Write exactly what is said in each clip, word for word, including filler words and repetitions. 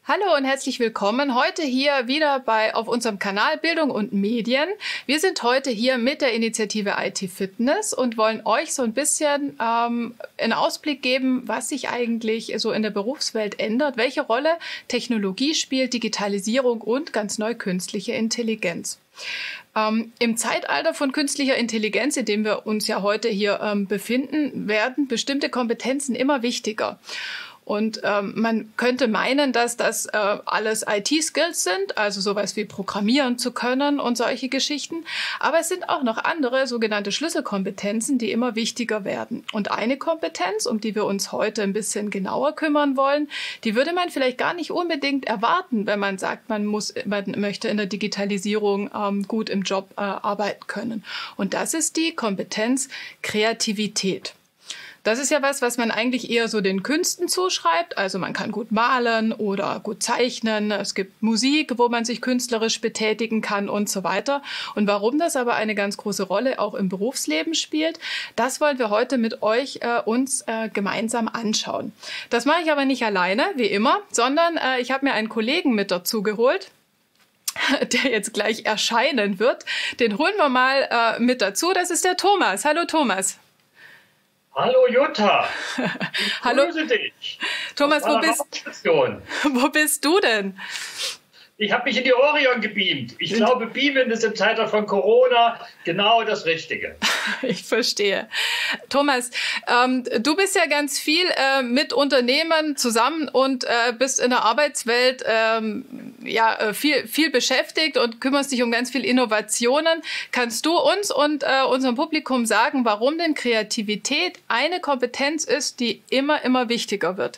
Hallo und herzlich willkommen heute hier wieder bei auf unserem Kanal Bildung und Medien. Wir sind heute hier mit der Initiative I T Fitness und wollen euch so ein bisschen ähm, einen Ausblick geben, was sich eigentlich so in der Berufswelt ändert, welche Rolle Technologie spielt, Digitalisierung und ganz neu künstliche Intelligenz. Ähm, Im Zeitalter von künstlicher Intelligenz, in dem wir uns ja heute hier ähm, befinden, werden bestimmte Kompetenzen immer wichtiger. Und ähm, man könnte meinen, dass das äh, alles I T-Skills sind, also sowas wie programmieren zu können und solche Geschichten. Aber es sind auch noch andere sogenannte Schlüsselkompetenzen, die immer wichtiger werden. Und eine Kompetenz, um die wir uns heute ein bisschen genauer kümmern wollen, die würde man vielleicht gar nicht unbedingt erwarten, wenn man sagt, man muss, man möchte in der Digitalisierung ähm, gut im Job äh, arbeiten können. Und das ist die Kompetenz Kreativität. Das ist ja was, was man eigentlich eher so den Künsten zuschreibt. Also man kann gut malen oder gut zeichnen. Es gibt Musik, wo man sich künstlerisch betätigen kann und so weiter. Und warum das aber eine ganz große Rolle auch im Berufsleben spielt, das wollen wir heute mit euch äh, uns äh, gemeinsam anschauen. Das mache ich aber nicht alleine, wie immer, sondern äh, ich habe mir einen Kollegen mit dazu geholt, der jetzt gleich erscheinen wird. Den holen wir mal äh, mit dazu. Das ist der Thomas. Hallo Thomas. Hallo Jutta, ich Hallo. grüße dich. Thomas, wo bist, wo bist du denn? Ich habe mich in die Orion gebeamt. Ich glaube, beamen ist im Zeitalter von Corona genau das Richtige. Ich verstehe. Thomas, ähm, du bist ja ganz viel äh, mit Unternehmen zusammen und äh, bist in der Arbeitswelt ähm, ja, äh, viel, viel beschäftigt und kümmerst dich um ganz viel Innovationen. Kannst du uns und äh, unserem Publikum sagen, warum denn Kreativität eine Kompetenz ist, die immer, immer wichtiger wird?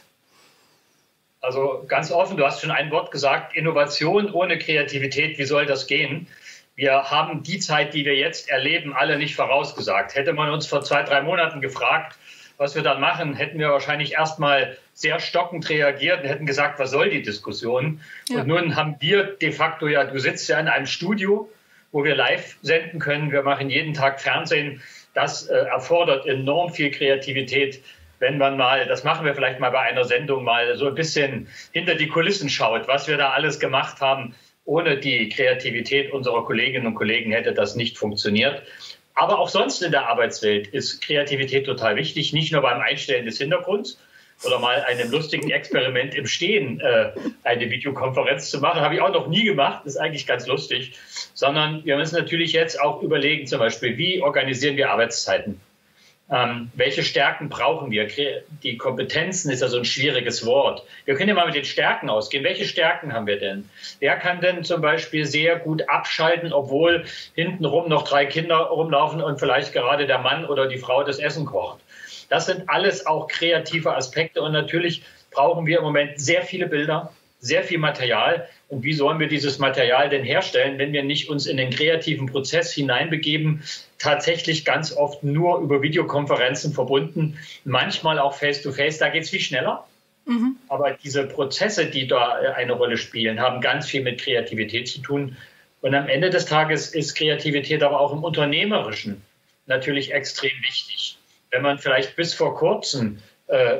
Also ganz offen, du hast schon ein Wort gesagt, Innovation ohne Kreativität, wie soll das gehen? Wir haben die Zeit, die wir jetzt erleben, alle nicht vorausgesagt. Hätte man uns vor zwei, drei Monaten gefragt, was wir dann machen, hätten wir wahrscheinlich erstmal sehr stockend reagiert und hätten gesagt, was soll die Diskussion? Ja. Und nun haben wir de facto, ja, du sitzt ja in einem Studio, wo wir live senden können. Wir machen jeden Tag Fernsehen. Das äh, erfordert enorm viel Kreativität. Wenn man mal, das machen wir vielleicht mal bei einer Sendung, mal so ein bisschen hinter die Kulissen schaut, was wir da alles gemacht haben. Ohne die Kreativität unserer Kolleginnen und Kollegen hätte das nicht funktioniert. Aber auch sonst in der Arbeitswelt ist Kreativität total wichtig, nicht nur beim Einstellen des Hintergrunds oder mal einem lustigen Experiment im Stehen äh, eine Videokonferenz zu machen. Habe ich auch noch nie gemacht, ist eigentlich ganz lustig. Sondern wir müssen natürlich jetzt auch überlegen, zum Beispiel, wie organisieren wir Arbeitszeiten? Ähm, welche Stärken brauchen wir? Die Kompetenzen ist ja so ein schwieriges Wort. Wir können ja mal mit den Stärken ausgehen. Welche Stärken haben wir denn? Wer kann denn zum Beispiel sehr gut abschalten, obwohl hintenrum noch drei Kinder rumlaufen und vielleicht gerade der Mann oder die Frau das Essen kocht? Das sind alles auch kreative Aspekte und natürlich brauchen wir im Moment sehr viele Bilder, sehr viel Material. Und wie sollen wir dieses Material denn herstellen, wenn wir nicht uns in den kreativen Prozess hineinbegeben, tatsächlich ganz oft nur über Videokonferenzen verbunden, manchmal auch face-to-face, da geht es viel schneller. Mhm. Aber diese Prozesse, die da eine Rolle spielen, haben ganz viel mit Kreativität zu tun. Und am Ende des Tages ist Kreativität aber auch im Unternehmerischen natürlich extrem wichtig. Wenn man vielleicht bis vor kurzem äh,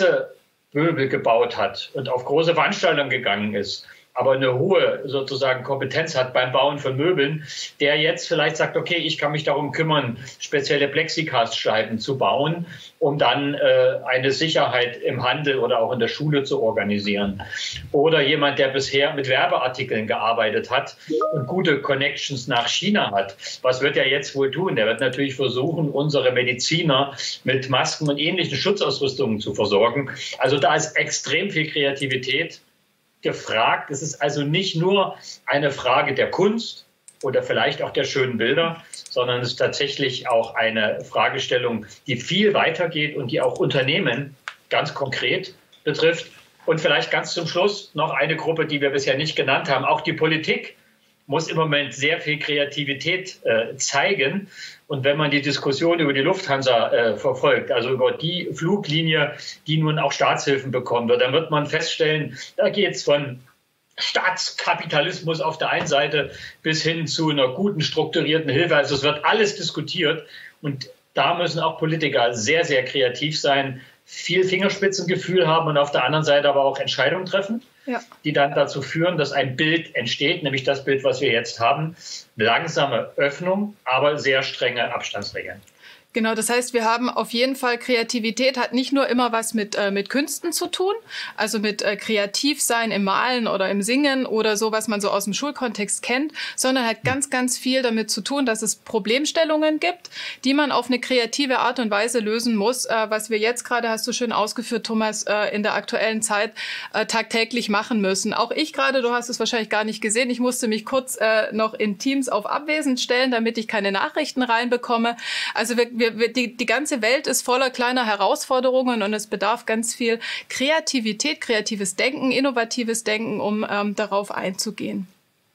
Messemöbel gebaut hat und auf große Veranstaltungen gegangen ist, aber eine hohe sozusagen Kompetenz hat beim Bauen von Möbeln, der jetzt vielleicht sagt, okay, ich kann mich darum kümmern, spezielle Plexiglasscheiben zu bauen, um dann äh, eine Sicherheit im Handel oder auch in der Schule zu organisieren. Oder jemand, der bisher mit Werbeartikeln gearbeitet hat und gute Connections nach China hat. Was wird er jetzt wohl tun? Der wird natürlich versuchen, unsere Mediziner mit Masken und ähnlichen Schutzausrüstungen zu versorgen. Also da ist extrem viel Kreativität gefragt. Es ist also nicht nur eine Frage der Kunst oder vielleicht auch der schönen Bilder, sondern es ist tatsächlich auch eine Fragestellung, die viel weitergeht und die auch Unternehmen ganz konkret betrifft. Und vielleicht ganz zum Schluss noch eine Gruppe, die wir bisher nicht genannt haben. Auch die Politik muss im Moment sehr viel Kreativität äh, zeigen. Und wenn man die Diskussion über die Lufthansa äh, verfolgt, also über die Fluglinie, die nun auch Staatshilfen bekommen wird, dann wird man feststellen, da geht es von Staatskapitalismus auf der einen Seite bis hin zu einer guten strukturierten Hilfe. Also es wird alles diskutiert. Und da müssen auch Politiker sehr, sehr kreativ sein, viel Fingerspitzengefühl haben und auf der anderen Seite aber auch Entscheidungen treffen. ja. die dann dazu führen, dass ein Bild entsteht, nämlich das Bild, was wir jetzt haben. Langsame Öffnung, aber sehr strenge Abstandsregeln. Genau, das heißt, wir haben auf jeden Fall, Kreativität hat nicht nur immer was mit, äh, mit Künsten zu tun, also mit äh, Kreativsein im Malen oder im Singen oder so, was man so aus dem Schulkontext kennt, sondern hat ganz, ganz viel damit zu tun, dass es Problemstellungen gibt, die man auf eine kreative Art und Weise lösen muss, äh, was wir jetzt gerade, hast du schön ausgeführt, Thomas, äh, in der aktuellen Zeit äh, tagtäglich machen müssen. Auch ich gerade, du hast es wahrscheinlich gar nicht gesehen, ich musste mich kurz äh, noch in Teams auf Abwesend stellen, damit ich keine Nachrichten reinbekomme. Also wir, wir Die, die ganze Welt ist voller kleiner Herausforderungen und es bedarf ganz viel Kreativität, kreatives Denken, innovatives Denken, um ähm, darauf einzugehen.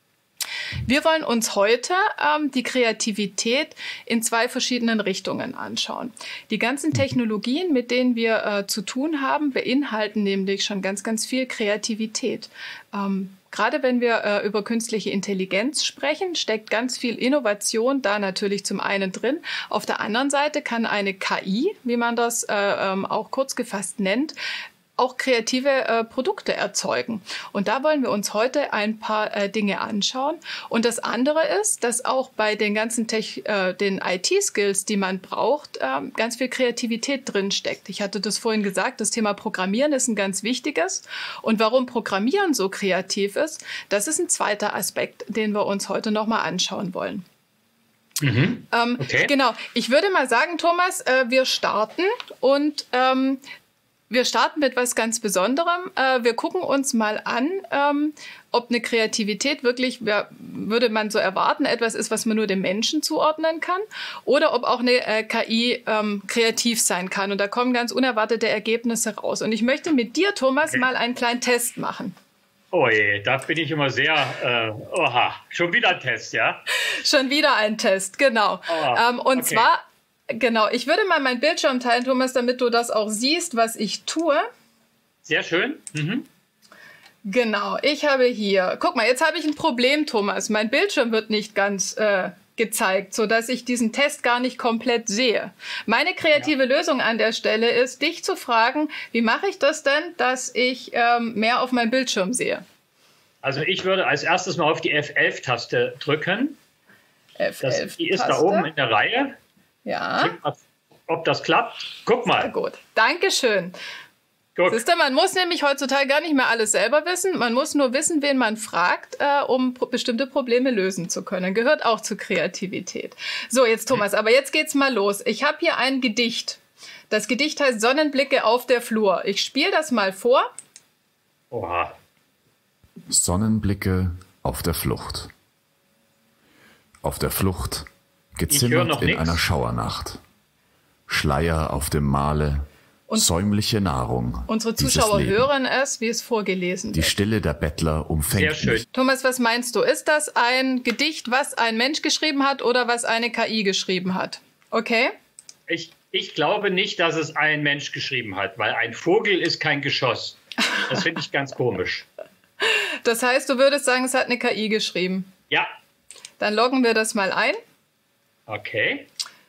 Wir wollen uns heute ähm, die Kreativität in zwei verschiedenen Richtungen anschauen. Die ganzen Technologien, mit denen wir äh, zu tun haben, beinhalten nämlich schon ganz, ganz viel Kreativität. Ähm, Gerade wenn wir äh, über künstliche Intelligenz sprechen, steckt ganz viel Innovation da natürlich zum einen drin. Auf der anderen Seite kann eine K I, wie man das äh, ähm, auch kurz gefasst nennt, auch kreative äh, Produkte erzeugen. Und da wollen wir uns heute ein paar äh, Dinge anschauen. Und das andere ist, dass auch bei den ganzen Tech, äh, den I T-Skills, die man braucht, äh, ganz viel Kreativität drin steckt. Ich hatte das vorhin gesagt, das Thema Programmieren ist ein ganz wichtiges. Und warum Programmieren so kreativ ist, das ist ein zweiter Aspekt, den wir uns heute nochmal anschauen wollen. Mhm. Ähm, okay. Genau. Ich würde mal sagen, Thomas, äh, wir starten und ähm, Wir starten mit was ganz Besonderem. Wir gucken uns mal an, ob eine Kreativität wirklich, würde man so erwarten, etwas ist, was man nur dem Menschen zuordnen kann, oder ob auch eine K I kreativ sein kann. Und da kommen ganz unerwartete Ergebnisse raus. Und ich möchte mit dir, Thomas, okay. mal einen kleinen Test machen. Oh je, da bin ich immer sehr, äh, oha, schon wieder ein Test, ja? Schon wieder ein Test, genau. Oh, und okay. zwar... Genau, ich würde mal meinen Bildschirm teilen, Thomas, damit du das auch siehst, was ich tue. Sehr schön. Mhm. Genau, ich habe hier, guck mal, jetzt habe ich ein Problem, Thomas. Mein Bildschirm wird nicht ganz äh, gezeigt, sodass ich diesen Test gar nicht komplett sehe. Meine kreative ja. Lösung an der Stelle ist, dich zu fragen, wie mache ich das denn, dass ich ähm, mehr auf meinem Bildschirm sehe? Also ich würde als erstes mal auf die F elf Taste drücken. F elf das, die ist da oben in der Reihe. Ja. Ob das klappt? Guck mal. Sehr gut. Dankeschön. Siehst du, man muss nämlich heutzutage gar nicht mehr alles selber wissen. Man muss nur wissen, wen man fragt, äh, um pro- bestimmte Probleme lösen zu können. Gehört auch zur Kreativität. So, jetzt Thomas, aber jetzt geht's mal los. Ich habe hier ein Gedicht. Das Gedicht heißt Sonnenblicke auf der Flur. Ich spiele das mal vor. Oha. Sonnenblicke auf der Flucht. Auf der Flucht. Gezimmert in nix. Einer Schauernacht. Schleier auf dem Male, und säumliche Nahrung. Unsere Zuschauer hören es, wie es vorgelesen wird. Die Stille der Bettler umfängt Sehr schön. mich. Thomas, was meinst du? Ist das ein Gedicht, was ein Mensch geschrieben hat oder was eine K I geschrieben hat? Okay? Ich, ich glaube nicht, dass es ein Mensch geschrieben hat, weil ein Vogel ist kein Geschoss. Das finde ich ganz komisch. Das heißt, du würdest sagen, es hat eine K I geschrieben? Ja. Dann loggen wir das mal ein. Okay.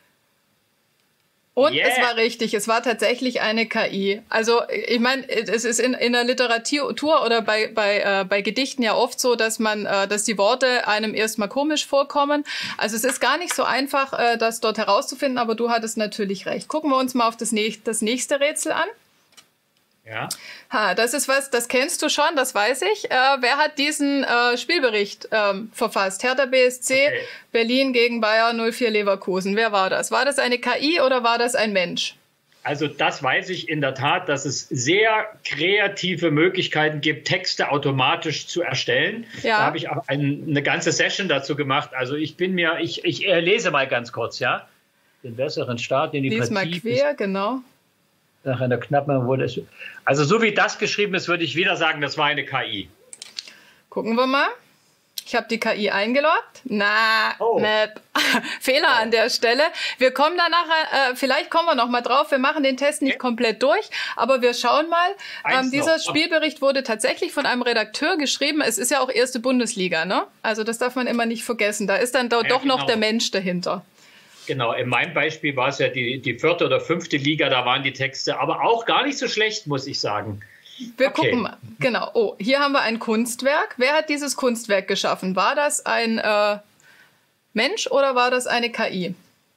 Und yeah. es war richtig, es war tatsächlich eine K I. Also ich meine, es ist in, in der Literatur oder bei, bei, äh, bei Gedichten ja oft so, dass man, äh, dass die Worte einem erstmal komisch vorkommen. Also es ist gar nicht so einfach, äh, das dort herauszufinden, aber du hattest natürlich recht. Gucken wir uns mal auf das, näch- das nächste Rätsel an. Ja. Ha, das ist was, das kennst du schon, das weiß ich. Äh, wer hat diesen äh, Spielbericht ähm, verfasst? Hertha B S C, okay. Berlin gegen Bayer null vier Leverkusen. Wer war das? War das eine K I oder war das ein Mensch? Also das weiß ich in der Tat, dass es sehr kreative Möglichkeiten gibt, Texte automatisch zu erstellen. Ja. Da habe ich auch ein, eine ganze Session dazu gemacht. Also ich bin mir, ich, ich äh, lese mal ganz kurz, ja. Den besseren Start, den die Lies mal quer, genau. Nach einer knappen wurde es. Also so wie das geschrieben ist, würde ich wieder sagen, das war eine K I. Gucken wir mal. Ich habe die K I eingeloggt. Na, oh. Map. Fehler oh. an der Stelle. Wir kommen da nachher, äh, vielleicht kommen wir noch mal drauf. Wir machen den Test nicht okay. komplett durch, aber wir schauen mal. Ähm, dieser Spielbericht wurde tatsächlich von einem Redakteur geschrieben. Es ist ja auch erste Bundesliga, ne? Also das darf man immer nicht vergessen. Da ist dann do- ja, doch genau. noch der Mensch dahinter. Genau, in meinem Beispiel war es ja die, die vierte oder fünfte Liga, da waren die Texte aber auch gar nicht so schlecht, muss ich sagen. Wir okay. gucken mal. Genau. Oh, hier haben wir ein Kunstwerk. Wer hat dieses Kunstwerk geschaffen? War das ein äh, Mensch oder war das eine K I?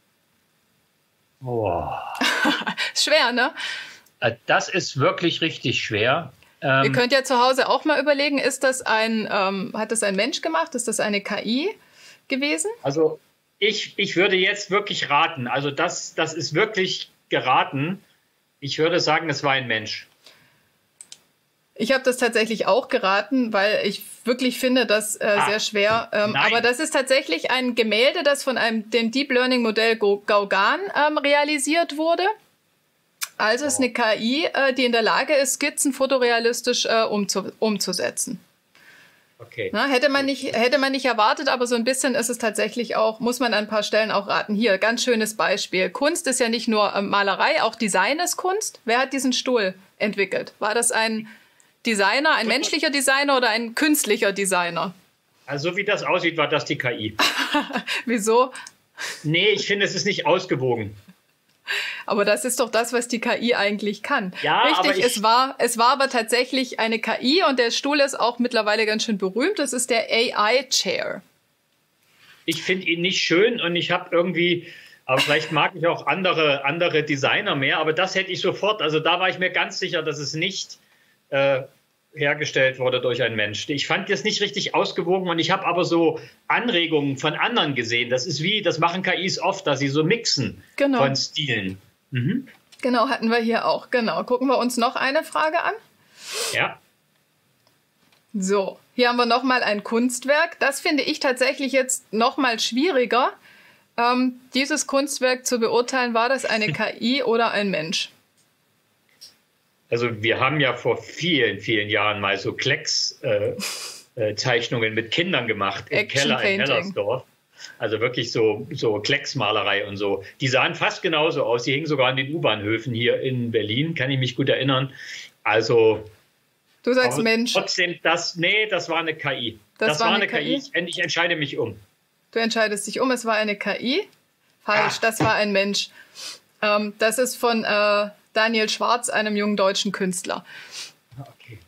Oh. Schwer, ne? Das ist wirklich richtig schwer. Ähm, Ihr könnt ja zu Hause auch mal überlegen, ist das ein, ähm, hat das ein Mensch gemacht? Ist das eine K I gewesen? Also ich, ich würde jetzt wirklich raten. Also das, das ist wirklich geraten. Ich würde sagen, es war ein Mensch. Ich habe das tatsächlich auch geraten, weil ich wirklich finde, das äh, ah, sehr schwer. Ähm, aber das ist tatsächlich ein Gemälde, das von einem, dem Deep Learning Modell Gauguin ähm, realisiert wurde. Also oh. ist eine K I, äh, die in der Lage ist, Skizzen fotorealistisch äh, umzu umzusetzen. Okay. Na, hätte man nicht, hätte man nicht erwartet, aber so ein bisschen ist es tatsächlich auch, muss man an ein paar Stellen auch raten. Hier, ganz schönes Beispiel. Kunst ist ja nicht nur äh, Malerei, auch Design ist Kunst. Wer hat diesen Stuhl entwickelt? War das ein Designer, ein menschlicher Designer oder ein künstlicher Designer? Also so wie das aussieht, war das die K I. Wieso? Nee, ich finde, es ist nicht ausgewogen. Aber das ist doch das, was die K I eigentlich kann. Ja, richtig, aber ich es war, es war aber tatsächlich eine K I und der Stuhl ist auch mittlerweile ganz schön berühmt. Das ist der A I-Chair. Ich finde ihn nicht schön und ich habe irgendwie, aber vielleicht mag ich auch andere, andere Designer mehr, aber das hätte ich sofort, also da war ich mir ganz sicher, dass es nicht äh, hergestellt wurde durch einen Mensch. Ich fand das nicht richtig ausgewogen und ich habe aber so Anregungen von anderen gesehen. Das ist wie, das machen K Is oft, dass sie so mixen genau. von Stilen. Mhm. Genau, hatten wir hier auch. Genau. Gucken wir uns noch eine Frage an. Ja. So, hier haben wir noch mal ein Kunstwerk. Das finde ich tatsächlich jetzt noch mal schwieriger. Ähm, dieses Kunstwerk zu beurteilen, war das eine K I oder ein Mensch? Also wir haben ja vor vielen, vielen Jahren mal so Klecks-Zeichnungen äh, mit Kindern gemacht im Action Keller Painting. in Hellersdorf. Also wirklich so, so Klecksmalerei und so. Die sahen fast genauso aus. Die hingen sogar an den U-Bahnhöfen hier in Berlin, kann ich mich gut erinnern. Also du sagst Mensch. Trotzdem, das, nee, das war eine K I. Das, das war eine K I. K I. Ich entscheide mich um. Du entscheidest dich um. Es war eine K I. Falsch, ah. das war ein Mensch. Ähm, das ist von äh, Daniel Schwarz, einem jungen deutschen Künstler. Okay.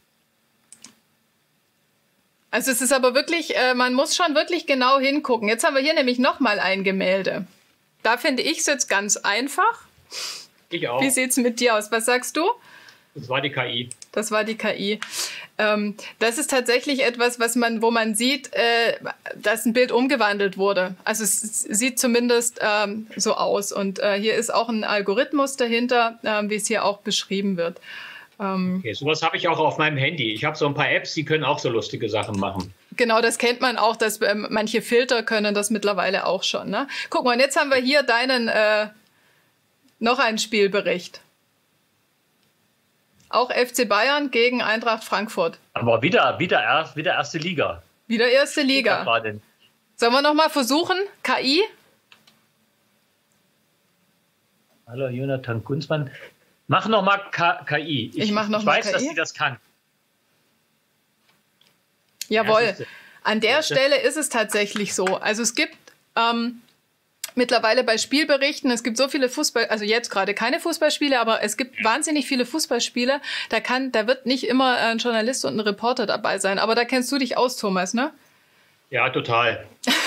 Also es ist aber wirklich, äh, man muss schon wirklich genau hingucken. Jetzt haben wir hier nämlich noch mal ein Gemälde. Da finde ich es jetzt ganz einfach. Ich auch. Wie sieht es mit dir aus? Was sagst du? Das war die K I. Das war die K I. Ähm, das ist tatsächlich etwas, was man, wo man sieht, äh, dass ein Bild umgewandelt wurde. Also es sieht zumindest ähm, so aus. Und äh, hier ist auch ein Algorithmus dahinter, äh, wie es hier auch beschrieben wird. Ähm, okay, sowas habe ich auch auf meinem Handy. Ich habe so ein paar Apps, die können auch so lustige Sachen machen. Genau, das kennt man auch, dass ähm, manche Filter können das mittlerweile auch schon. Ne? Guck mal, und jetzt haben wir hier deinen, äh, noch einen Spielbericht. Auch F C Bayern gegen Eintracht Frankfurt. Aber wieder, wieder, erst, wieder erste Liga. Wieder erste Liga. Sollen wir noch mal versuchen? K I? Hallo, Jonathan Kunzmann. Mach noch mal K I. Ich, ich mach noch ich mal weiß, K I. dass sie das kann. Jawohl. An der Stelle ist es tatsächlich so. Also es gibt ähm, mittlerweile bei Spielberichten, es gibt so viele Fußball, also jetzt gerade keine Fußballspiele, aber es gibt wahnsinnig viele Fußballspiele. Da kann, da wird nicht immer ein Journalist und ein Reporter dabei sein. Aber da kennst du dich aus, Thomas, ne? Ja, total.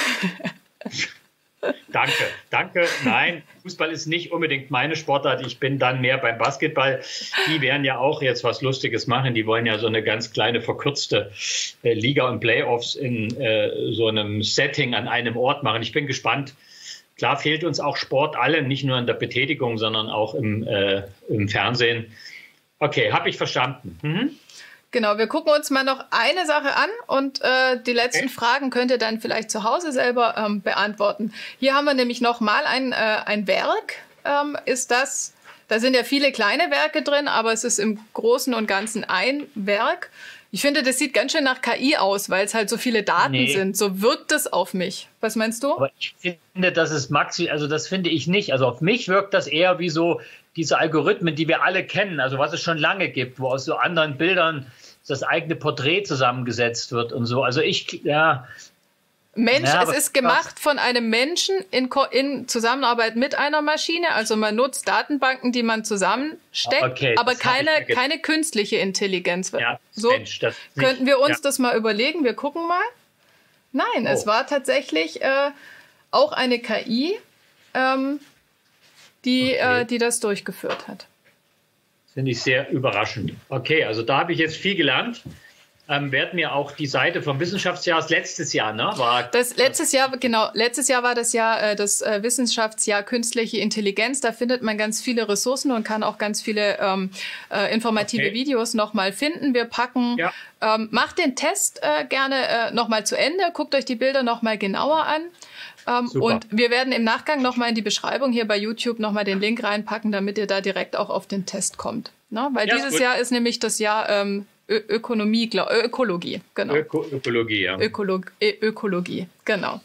Danke, danke. Nein, Fußball ist nicht unbedingt meine Sportart. Ich bin dann mehr beim Basketball. Die werden ja auch jetzt was Lustiges machen. Die wollen ja so eine ganz kleine verkürzte äh, Liga und Playoffs in äh, so einem Setting an einem Ort machen. Ich bin gespannt. Klar fehlt uns auch Sport allen, nicht nur in der Betätigung, sondern auch im, äh, im Fernsehen. Okay, habe ich verstanden. Mhm. Genau, wir gucken uns mal noch eine Sache an und äh, die letzten okay. Fragen könnt ihr dann vielleicht zu Hause selber ähm, beantworten. Hier haben wir nämlich noch mal ein, äh, ein Werk. Ähm, ist das, da sind ja viele kleine Werke drin, aber es ist im Großen und Ganzen ein Werk. Ich finde, das sieht ganz schön nach K I aus, weil es halt so viele Daten nee. sind. So wirkt es auf mich. Was meinst du? Aber ich finde, das ist Maxi, also das finde ich nicht. Also auf mich wirkt das eher wie so diese Algorithmen, die wir alle kennen, also was es schon lange gibt, wo aus so anderen Bildern das eigene Porträt zusammengesetzt wird und so. Also ich, ja, Mensch, ja, es ist gemacht von einem Menschen in, in Zusammenarbeit mit einer Maschine. Also man nutzt Datenbanken, die man zusammensteckt, okay, aber keine, keine künstliche Intelligenz. Ja, so Mensch, das nicht, könnten wir uns ja. das mal überlegen. Wir gucken mal. Nein, oh. es war tatsächlich äh, auch eine K I, ähm, die, okay. äh, die das durchgeführt hat. Finde ich sehr überraschend. Okay, also da habe ich jetzt viel gelernt. Ähm, werden mir auch die Seite vom Wissenschaftsjahr letztes Jahr, ne? War das letztes Jahr, genau, letztes Jahr war das Jahr äh, das äh, Wissenschaftsjahr Künstliche Intelligenz. Da findet man ganz viele Ressourcen und kann auch ganz viele ähm, äh, informative okay. Videos nochmal finden. Wir packen, ja. ähm, macht den Test äh, gerne äh, nochmal zu Ende, guckt euch die Bilder nochmal genauer an. Ähm, und wir werden im Nachgang nochmal in die Beschreibung hier bei YouTube nochmal den Link reinpacken, damit ihr da direkt auch auf den Test kommt. Ne? Weil ja, dieses Jahr ist nämlich das Jahr ähm, Ö Ökonomie, glaub, Ö Ökologie, genau. Öko Ökologie, ja. Ökolog Ö Ökologie, genau.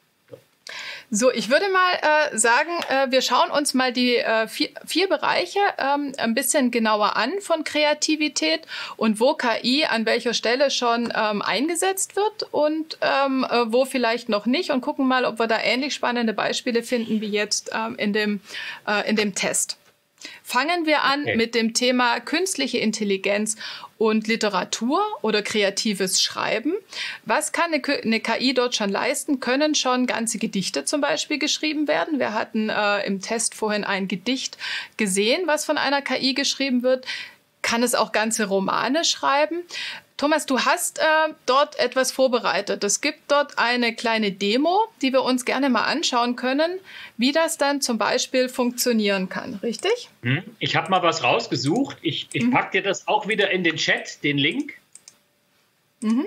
So, ich würde mal äh, sagen, äh, wir schauen uns mal die äh, vier, vier Bereiche ähm, ein bisschen genauer an von Kreativität und wo K I an welcher Stelle schon ähm, eingesetzt wird und ähm, äh, wo vielleicht noch nicht und gucken mal, ob wir da ähnlich spannende Beispiele finden wie jetzt ähm, in dem, äh, in dem Test. Fangen wir an okay. mit dem Thema künstliche Intelligenz und Literatur oder kreatives Schreiben. Was kann eine, eine K I dort schon leisten? Können schon ganze Gedichte zum Beispiel geschrieben werden? Wir hatten äh, im Test vorhin ein Gedicht gesehen, was von einer K I geschrieben wird. Kann es auch ganze Romane schreiben? Thomas, du hast äh, dort etwas vorbereitet. Es gibt dort eine kleine Demo, die wir uns gerne mal anschauen können, wie das dann zum Beispiel funktionieren kann. Richtig? Ich habe mal was rausgesucht. Ich, ich mhm. packe dir das auch wieder in den Chat, den Link. Mhm.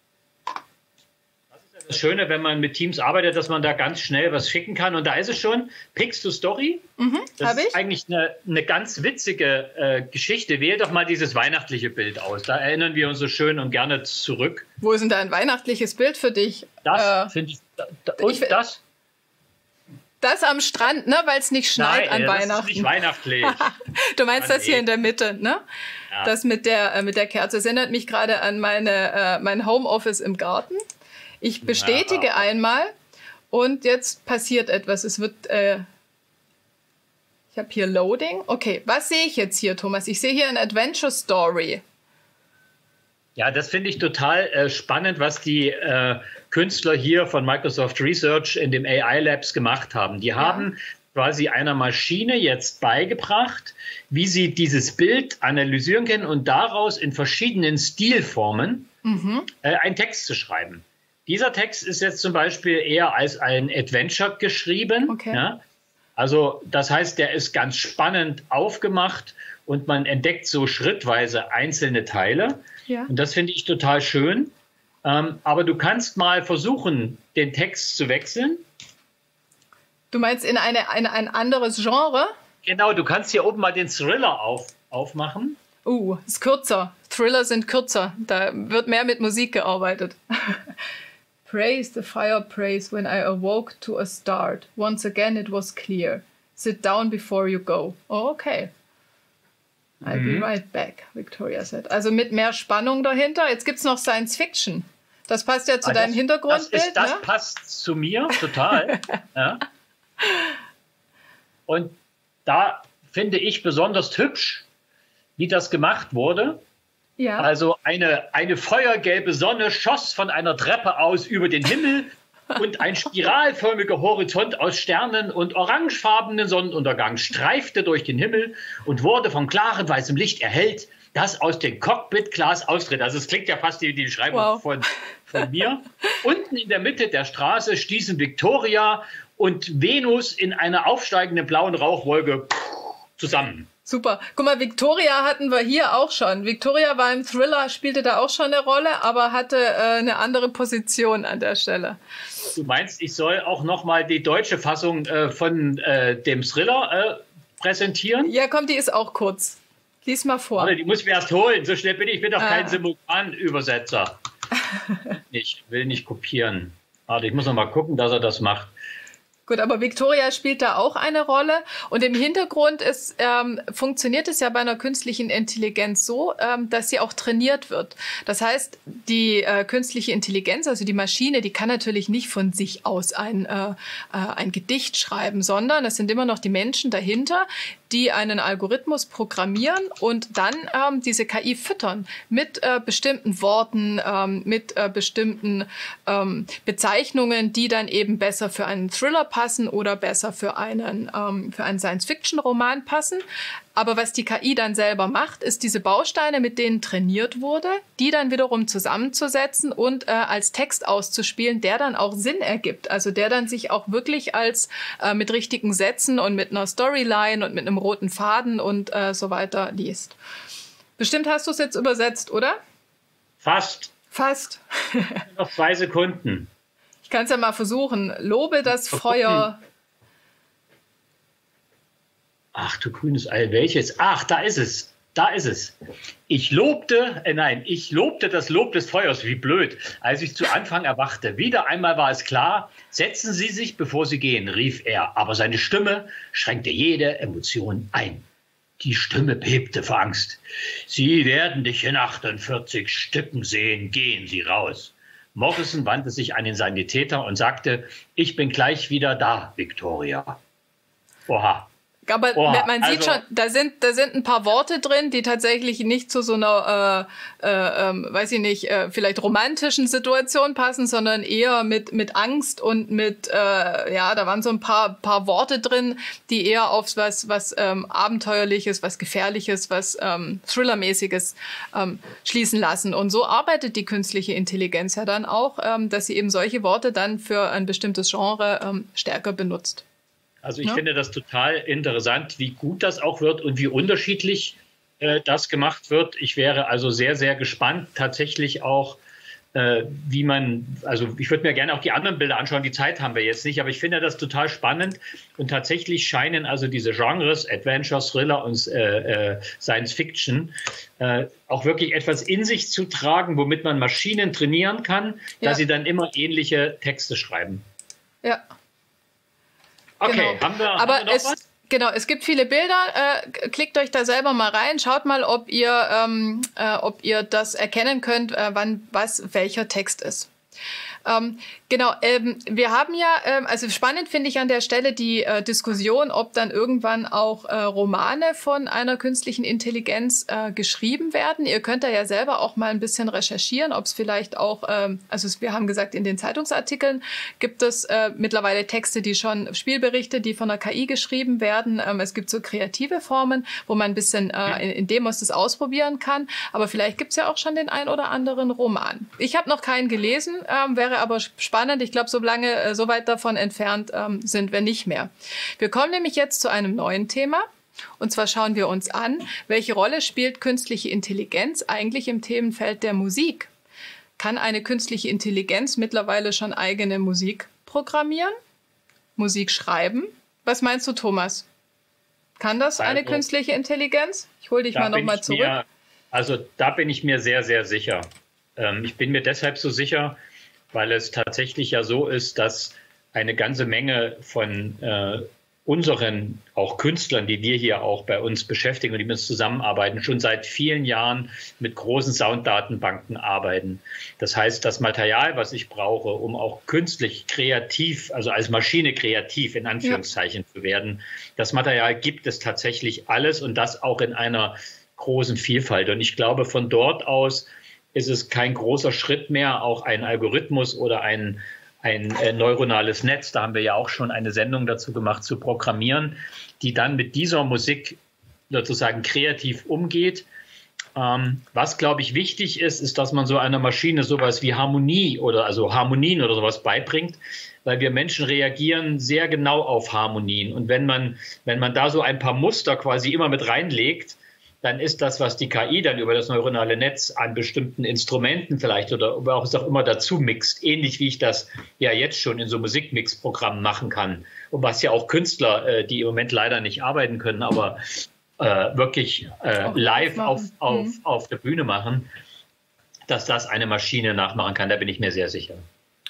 Das ist ja das Schöne, wenn man mit Teams arbeitet, dass man da ganz schnell was schicken kann. Und da ist es schon, Pix to Story. Mhm, das ist ich. eigentlich eine, eine ganz witzige äh, Geschichte. Wähl doch mal dieses weihnachtliche Bild aus. Da erinnern wir uns so schön und gerne zurück. Wo ist denn da ein weihnachtliches Bild für dich? Das äh, finde ich. Da, da, und ich, das? Das am Strand, ne? Weil es nicht schneit Nein, an das Weihnachten. Ist nicht weihnachtlich. Du meinst Mann, das hier in der Mitte, ne? Ja. Das mit der, äh, mit der Kerze. Das erinnert mich gerade an meine, äh, mein Homeoffice im Garten. Ich bestätige ja. einmal und jetzt passiert etwas. Es wird, äh, ich habe hier Loading. Okay, was sehe ich jetzt hier, Thomas? Ich sehe hier eine Adventure Story. Ja, das finde ich total äh, spannend, was die äh, Künstler hier von Microsoft Research in dem A I Labs gemacht haben. Die haben ja. quasi einer Maschine jetzt beigebracht, wie sie dieses Bild analysieren können und daraus in verschiedenen Stilformen mhm. äh, einen Text zu schreiben. Dieser Text ist jetzt zum Beispiel eher als ein Adventure geschrieben. Okay. Ja? Also das heißt, der ist ganz spannend aufgemacht und man entdeckt so schrittweise einzelne Teile. Ja. Und das finde ich total schön. Ähm, aber du kannst mal versuchen, den Text zu wechseln. Du meinst in eine, eine, ein anderes Genre? Genau, du kannst hier oben mal den Thriller auf, aufmachen. Uh, ist kürzer. Thriller sind kürzer. Da wird mehr mit Musik gearbeitet. Praise the fire praise when I awoke to a start. Once again it was clear. Sit down before you go. Oh, okay. I'll mhm. be right back, Victoria said. Also mit mehr Spannung dahinter. Jetzt gibt es noch Science Fiction. Das passt ja zu ah, deinem das, Hintergrundbild. Das, ist, das ne? passt zu mir total. Ja. Und da finde ich besonders hübsch, wie das gemacht wurde. Ja. Also eine, eine feuergelbe Sonne schoss von einer Treppe aus über den Himmel und ein spiralförmiger Horizont aus Sternen und orangefarbenen Sonnenuntergang streifte durch den Himmel und wurde von klarem weißem Licht erhellt, das aus dem Cockpitglas austritt. Also es klingt ja fast wie die Beschreibung wow. von, von mir. Unten in der Mitte der Straße stießen Victoria und Venus in einer aufsteigenden blauen Rauchwolke zusammen. Super. Guck mal, Victoria hatten wir hier auch schon. Victoria war im Thriller, spielte da auch schon eine Rolle, aber hatte äh, eine andere Position an der Stelle. Du meinst, ich soll auch noch mal die deutsche Fassung äh, von äh, dem Thriller äh, präsentieren? Ja, komm, die ist auch kurz. Lies mal vor. Warte, die muss ich mir erst holen. So schnell bin ich. Ich bin doch ah. kein Simultanübersetzer. Ich will nicht kopieren. Warte, ich muss noch mal gucken, dass er das macht. Gut, aber Victoria spielt da auch eine Rolle. Und im Hintergrund ist, ähm, funktioniert es ja bei einer künstlichen Intelligenz so, ähm, dass sie auch trainiert wird. Das heißt, die äh, künstliche Intelligenz, also die Maschine, die kann natürlich nicht von sich aus ein, äh, ein Gedicht schreiben, sondern es sind immer noch die Menschen dahinter, die einen Algorithmus programmieren und dann ähm, diese K I füttern mit äh, bestimmten Worten, ähm, mit äh, bestimmten ähm, Bezeichnungen, die dann eben besser für einen Thriller passen oder besser für einen, ähm, für einen Science-Fiction-Roman passen. Aber was die K I dann selber macht, ist diese Bausteine, mit denen trainiert wurde, die dann wiederum zusammenzusetzen und äh, als Text auszuspielen, der dann auch Sinn ergibt. Also der dann sich auch wirklich als äh, mit richtigen Sätzen und mit einer Storyline und mit einem roten Faden und äh, so weiter liest. Bestimmt hast du es jetzt übersetzt, oder? Fast. Fast. Noch zwei Sekunden. Ich kann es ja mal versuchen. Lobe das Feuer. Ach du grünes Ei, welches? Ach, da ist es. Da ist es. Ich lobte, äh nein, ich lobte das Lob des Feuers. Wie blöd. Als ich zu Anfang erwachte, wieder einmal war es klar, setzen Sie sich, bevor Sie gehen, rief er. Aber seine Stimme schränkte jede Emotion ein. Die Stimme bebte vor Angst. Sie werden dich in achtundvierzig Stücken sehen. Gehen Sie raus. Morrison wandte sich an den Sanitäter und sagte, ich bin gleich wieder da, Victoria. Oha. Aber oh, man sieht also, schon, da sind, da sind ein paar Worte drin, die tatsächlich nicht zu so einer, äh, äh, äh, weiß ich nicht, äh, vielleicht romantischen Situation passen, sondern eher mit, mit Angst und mit, äh, ja, da waren so ein paar, paar Worte drin, die eher auf was, was ähm, Abenteuerliches, was Gefährliches, was ähm, Thrillermäßiges ähm, schließen lassen. Und so arbeitet die künstliche Intelligenz ja dann auch, ähm, dass sie eben solche Worte dann für ein bestimmtes Genre ähm, stärker benutzt. Also ich ja. finde das total interessant, wie gut das auch wird und wie unterschiedlich äh, das gemacht wird. Ich wäre also sehr, sehr gespannt tatsächlich auch, äh, wie man, also ich würde mir gerne auch die anderen Bilder anschauen, die Zeit haben wir jetzt nicht, aber ich finde das total spannend und tatsächlich scheinen also diese Genres, Adventure, Thriller und äh, äh, Science Fiction, äh, auch wirklich etwas in sich zu tragen, womit man Maschinen trainieren kann, ja. dass sie dann immer ähnliche Texte schreiben. Ja. Okay, genau. haben wir, Aber haben wir noch es, was? Genau, es gibt viele Bilder. Äh, klickt euch da selber mal rein. Schaut mal, ob ihr, ähm, äh, ob ihr das erkennen könnt, äh, wann was welcher Text ist. Ähm, genau, ähm, wir haben ja, ähm, also spannend finde ich an der Stelle die äh, Diskussion, ob dann irgendwann auch äh, Romane von einer künstlichen Intelligenz äh, geschrieben werden. Ihr könnt da ja selber auch mal ein bisschen recherchieren, ob es vielleicht auch, ähm, also wir haben gesagt, in den Zeitungsartikeln gibt es äh, mittlerweile Texte, die schon, Spielberichte, die von der K I geschrieben werden. Ähm, es gibt so kreative Formen, wo man ein bisschen äh, in, in Demos das ausprobieren kann. Aber vielleicht gibt es ja auch schon den ein oder anderen Roman. Ich habe noch keinen gelesen, ähm, wäre aber spannend. Ich glaube, so lange, äh, so weit davon entfernt ähm, sind wir nicht mehr. Wir kommen nämlich jetzt zu einem neuen Thema. Und zwar schauen wir uns an, welche Rolle spielt künstliche Intelligenz eigentlich im Themenfeld der Musik? Kann eine künstliche Intelligenz mittlerweile schon eigene Musik programmieren? Musik schreiben? Was meinst du, Thomas? Kann das eine also, künstliche Intelligenz? Ich hole dich mal nochmal zurück. Mir, also da bin ich mir sehr, sehr sicher. Ähm, ich bin mir deshalb so sicher, weil es tatsächlich ja so ist, dass eine ganze Menge von äh, unseren auch Künstlern, die wir hier auch bei uns beschäftigen und die mit uns zusammenarbeiten, schon seit vielen Jahren mit großen Sounddatenbanken arbeiten. Das heißt, das Material, was ich brauche, um auch künstlich kreativ, also als Maschine kreativ in Anführungszeichen ja. zu werden, das Material gibt es tatsächlich alles und das auch in einer großen Vielfalt. Und ich glaube, von dort aus ist es kein großer Schritt mehr, auch ein Algorithmus oder ein, ein äh, neuronales Netz, da haben wir ja auch schon eine Sendung dazu gemacht, zu programmieren, die dann mit dieser Musik sozusagen kreativ umgeht. Ähm, was, glaube ich, wichtig ist, ist, dass man so einer Maschine sowas wie Harmonie oder also Harmonien oder sowas beibringt, weil wir Menschen reagieren sehr genau auf Harmonien. Und wenn man, wenn man da so ein paar Muster quasi immer mit reinlegt, dann ist das, was die K I dann über das neuronale Netz an bestimmten Instrumenten vielleicht oder auch es auch immer dazu mixt, ähnlich wie ich das ja jetzt schon in so Musikmix-Programmen machen kann. Und was ja auch Künstler, äh, die im Moment leider nicht arbeiten können, aber äh, wirklich äh, live auf, auf, mhm. auf der Bühne machen, dass das eine Maschine nachmachen kann, da bin ich mir sehr sicher.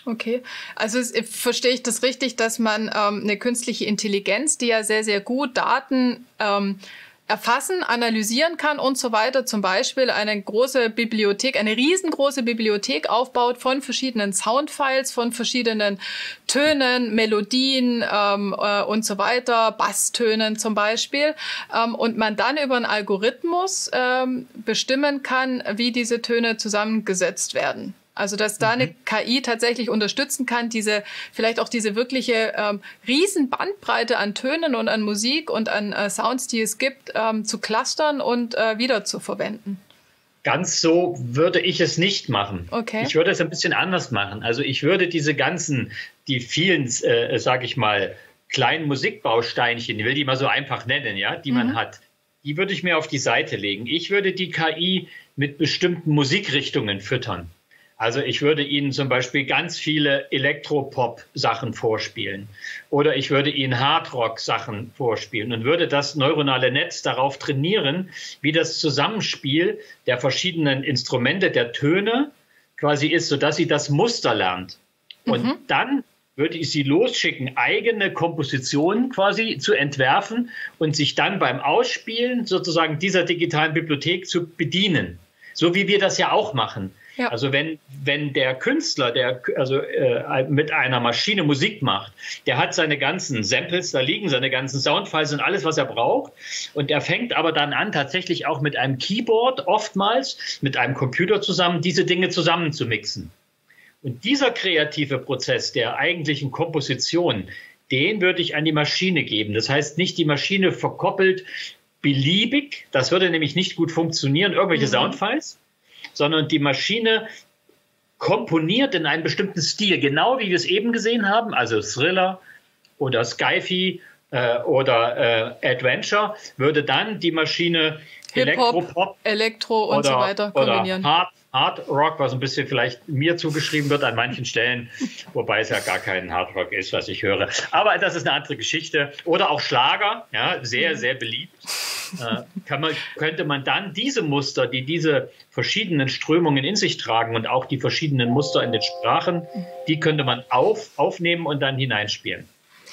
Okay, also verstehe ich das richtig, dass man ähm, eine künstliche Intelligenz, die ja sehr, sehr gut Daten ähm, erfassen, analysieren kann und so weiter, zum Beispiel eine große Bibliothek, eine riesengroße Bibliothek aufbaut von verschiedenen Soundfiles, von verschiedenen Tönen, Melodien ähm, äh, und so weiter, Basstönen zum Beispiel, ähm, und man dann über einen Algorithmus ähm, bestimmen kann, wie diese Töne zusammengesetzt werden. Also, dass da eine K I tatsächlich unterstützen kann, diese, vielleicht auch diese wirkliche ähm, riesen Bandbreite an Tönen und an Musik und an äh, Sounds, die es gibt, ähm, zu clustern und äh, wieder zu verwenden. Ganz so würde ich es nicht machen. Okay. Ich würde es ein bisschen anders machen. Also ich würde diese ganzen, die vielen, äh, sage ich mal, kleinen Musikbausteinchen, ich will die mal so einfach nennen, ja, die mhm. man hat, die würde ich mir auf die Seite legen. Ich würde die K I mit bestimmten Musikrichtungen füttern. Also ich würde Ihnen zum Beispiel ganz viele Elektropop-Sachen vorspielen oder ich würde Ihnen Hardrock-Sachen vorspielen und würde das neuronale Netz darauf trainieren, wie das Zusammenspiel der verschiedenen Instrumente, der Töne quasi ist, sodass sie das Muster lernt. Und mhm. dann würde ich sie losschicken, eigene Kompositionen quasi zu entwerfen und sich dann beim Ausspielen sozusagen dieser digitalen Bibliothek zu bedienen. So wie wir das ja auch machen. Ja. Also wenn, wenn der Künstler, der also äh, mit einer Maschine Musik macht, der hat seine ganzen Samples da liegen, seine ganzen Soundfiles und alles, was er braucht. Und er fängt aber dann an, tatsächlich auch mit einem Keyboard oftmals, mit einem Computer zusammen, diese Dinge zusammen zu mixen. Und dieser kreative Prozess der eigentlichen Komposition, den würde ich an die Maschine geben. Das heißt, nicht die Maschine verkoppelt beliebig, das würde nämlich nicht gut funktionieren, irgendwelche mhm. Soundfiles, sondern die Maschine komponiert in einem bestimmten Stil, genau wie wir es eben gesehen haben, also Thriller oder Sci-Fi äh, oder äh, Adventure, würde dann die Maschine Elektropop, Elektro und oder, so weiter kombinieren. Oder Hard, Hard Rock, was ein bisschen vielleicht mir zugeschrieben wird an manchen Stellen, wobei es ja gar kein Hard Rock ist, was ich höre. Aber das ist eine andere Geschichte. Oder auch Schlager, ja, sehr, sehr beliebt. Äh, kann man, könnte man dann diese Muster, die diese verschiedenen Strömungen in sich tragen und auch die verschiedenen Muster in den Sprachen, die könnte man auf, aufnehmen und dann hineinspielen.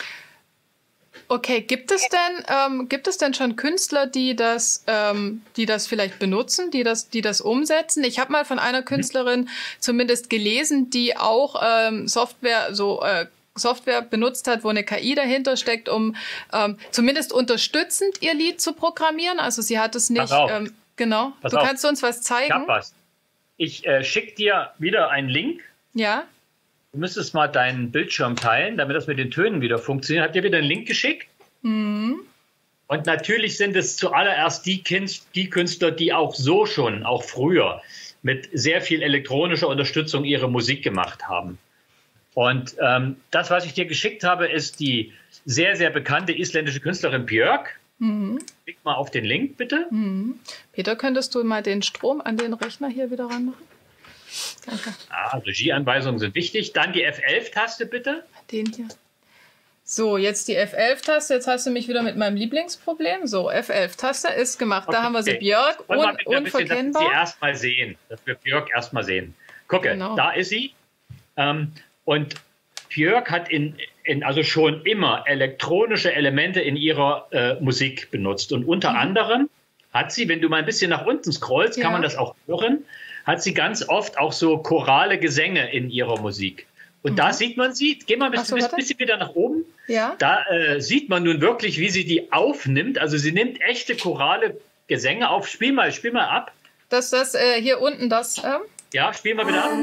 Okay, gibt es denn ähm, gibt es denn schon Künstler, die das ähm, die das vielleicht benutzen, die das die das umsetzen? Ich habe mal von einer Künstlerin mhm. zumindest gelesen, die auch ähm, Software so äh, Software benutzt hat, wo eine K I dahinter steckt, um ähm, zumindest unterstützend ihr Lied zu programmieren. Also sie hat es nicht ähm, genau. Pass du auf. kannst uns was zeigen. Ich hab was. Ich äh, schicke dir wieder einen Link. Ja. Du müsstest mal deinen Bildschirm teilen, damit das mit den Tönen wieder funktioniert. Hat dir wieder einen Link geschickt? Mhm. Und natürlich sind es zuallererst die, die Künstler, die auch so schon, auch früher, mit sehr viel elektronischer Unterstützung ihre Musik gemacht haben. Und ähm, das, was ich dir geschickt habe, ist die sehr, sehr bekannte isländische Künstlerin Björk. Mhm. Klick mal auf den Link, bitte. Mhm. Peter, könntest du mal den Strom an den Rechner hier wieder ranmachen? Danke. Ah, Regieanweisungen sind wichtig. Dann die F elf Taste, bitte. Den hier. So, jetzt die F elf Taste. Jetzt hast du mich wieder mit meinem Lieblingsproblem. So, F elf Taste ist gemacht. Okay. Da haben wir sie, Björk, un unverkennbar. Dass wir erst mal sehen, dass wir Björk erst mal sehen. Gucke, genau. Da ist sie. Ähm, und Björk hat in, in, also schon immer elektronische Elemente in ihrer äh, Musik benutzt. Und unter mhm. anderem hat sie, wenn du mal ein bisschen nach unten scrollst, ja. kann man das auch hören, hat sie ganz oft auch so chorale Gesänge in ihrer Musik. Und mhm. da sieht man sie, geh mal ein bisschen, so, bisschen wieder nach oben, ja. da äh, sieht man nun wirklich, wie sie die aufnimmt. Also sie nimmt echte chorale Gesänge auf. Spiel mal, spiel mal ab. Das, das äh, hier unten, das... Ähm Ja, spiel mal wieder ab.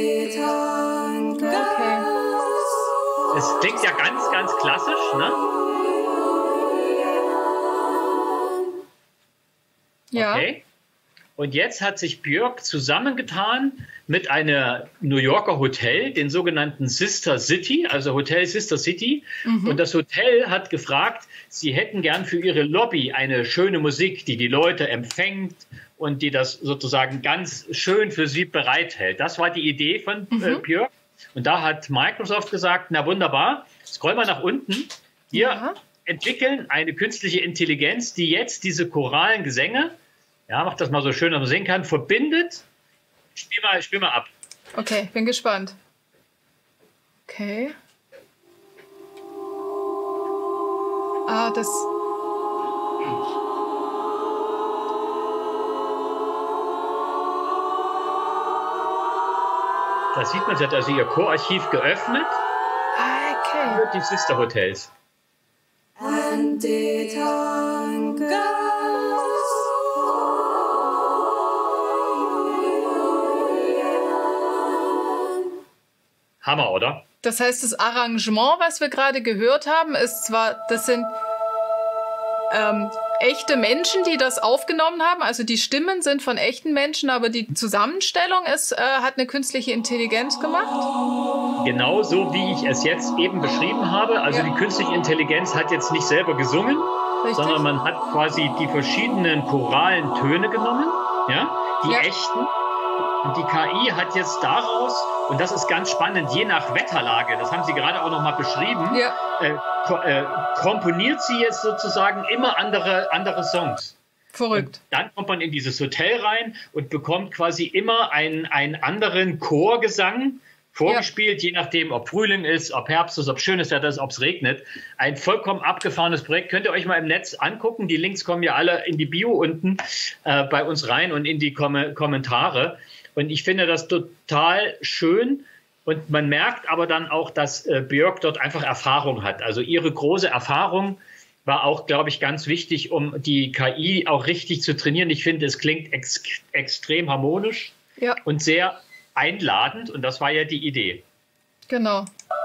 Okay. Es klingt ja ganz, ganz klassisch, ne? Ja. Okay. Und jetzt hat sich Björk zusammengetan mit einer New Yorker Hotel, den sogenannten Sister City, also Hotel Sister City. Mhm. Und das Hotel hat gefragt, sie hätten gern für ihre Lobby eine schöne Musik, die die Leute empfängt und die das sozusagen ganz schön für sie bereithält. Das war die Idee von mhm. äh, Björk. Und da hat Microsoft gesagt, na wunderbar, scroll mal nach unten. Wir ja. entwickeln eine künstliche Intelligenz, die jetzt diese choralen Gesänge, ja, macht das mal so schön, dass man sehen kann, verbindet. Spiel mal, spiel mal ab. Okay, bin gespannt. Okay. Ah, das... Da sieht man, sie hat also ihr Chorarchiv geöffnet. Okay. Für die Sister Hotels. And it hungers. Hammer, oder? Das heißt, das Arrangement, was wir gerade gehört haben, ist zwar, das sind ähm, echte Menschen, die das aufgenommen haben. Also die Stimmen sind von echten Menschen, aber die Zusammenstellung ist, äh, hat eine künstliche Intelligenz gemacht. Genau so, wie ich es jetzt eben beschrieben habe. Also ja. Die künstliche Intelligenz hat jetzt nicht selber gesungen, Richtig. sondern man hat quasi die verschiedenen choralen Töne genommen, ja, die ja. echten. Und die K I hat jetzt daraus, und das ist ganz spannend, je nach Wetterlage, das haben Sie gerade auch noch mal beschrieben, ja. äh, ko äh, komponiert sie jetzt sozusagen immer andere, andere Songs. Verrückt. Und dann kommt man in dieses Hotel rein und bekommt quasi immer einen, einen anderen Chorgesang vorgespielt, ja. je nachdem, ob Frühling ist, ob Herbst ist, ob schönes Wetter ist, ob es regnet. Ein vollkommen abgefahrenes Projekt. Könnt ihr euch mal im Netz angucken. Die Links kommen ja alle in die Bio unten äh, bei uns rein und in die Kom Kommentare. Und ich finde das total schön. Und man merkt aber dann auch, dass äh, Björk dort einfach Erfahrung hat. Also ihre große Erfahrung war auch, glaube ich, ganz wichtig, um die K I auch richtig zu trainieren. Ich finde, es klingt ex extrem harmonisch ja. und sehr einladend. Und das war ja die Idee. Genau.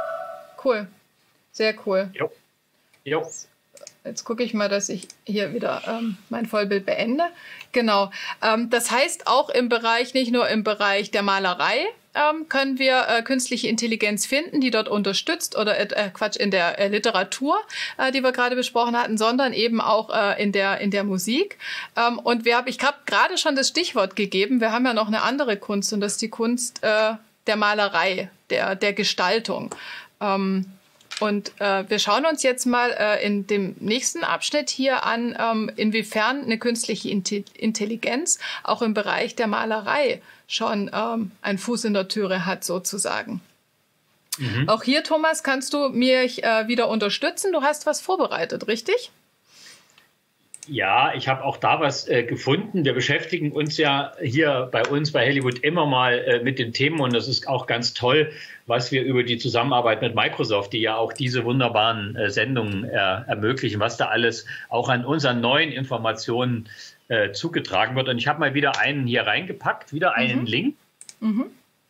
Cool. Sehr cool. Jo. Jo. Jetzt gucke ich mal, dass ich hier wieder ähm, mein Vollbild beende. Genau. Ähm, das heißt, auch im Bereich, nicht nur im Bereich der Malerei, ähm, können wir äh, künstliche Intelligenz finden, die dort unterstützt, oder äh, Quatsch, in der äh, Literatur, äh, die wir gerade besprochen hatten, sondern eben auch äh, in der, in der Musik. Ähm, und wir hab, ich habe gerade schon das Stichwort gegeben, wir haben ja noch eine andere Kunst, und das ist die Kunst äh, der Malerei, der, der Gestaltung. Ähm, Und äh, wir schauen uns jetzt mal äh, in dem nächsten Abschnitt hier an, ähm, inwiefern eine künstliche Intelligenz auch im Bereich der Malerei schon ähm, einen Fuß in der Türe hat, sozusagen. Mhm. Auch hier, Thomas, kannst du mich äh, wieder unterstützen. Du hast was vorbereitet, richtig? Ja, ich habe auch da was äh, gefunden. Wir beschäftigen uns ja hier bei uns bei Hollywood immer mal äh, mit den Themen, und das ist auch ganz toll, was wir über die Zusammenarbeit mit Microsoft, die ja auch diese wunderbaren äh, Sendungen äh, ermöglichen, was da alles auch an unseren neuen Informationen äh, zugetragen wird. Und ich habe mal wieder einen hier reingepackt, wieder einen mhm. Link. Mhm.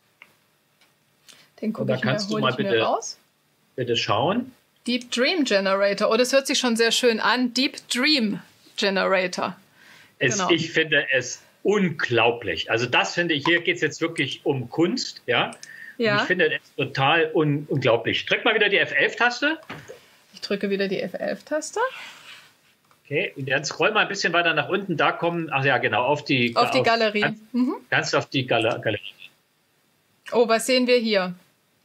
Den gucke ich mir, kannst du mal bitte, raus. bitte schauen. Deep Dream Generator. Oh, das hört sich schon sehr schön an. Deep Dream Generator. Es, genau. Ich finde es unglaublich. Also das finde ich, hier geht es jetzt wirklich um Kunst. Ja. Ja. Ich finde es total un unglaublich. Drück mal wieder die F elf Taste. Ich drücke wieder die F elf Taste. Okay, und dann scroll mal ein bisschen weiter nach unten. Da kommen, ach ja, genau, auf die, auf die auf, Galerie. Ganz, mhm. ganz auf die Gal Galerie. Oh, was sehen wir hier?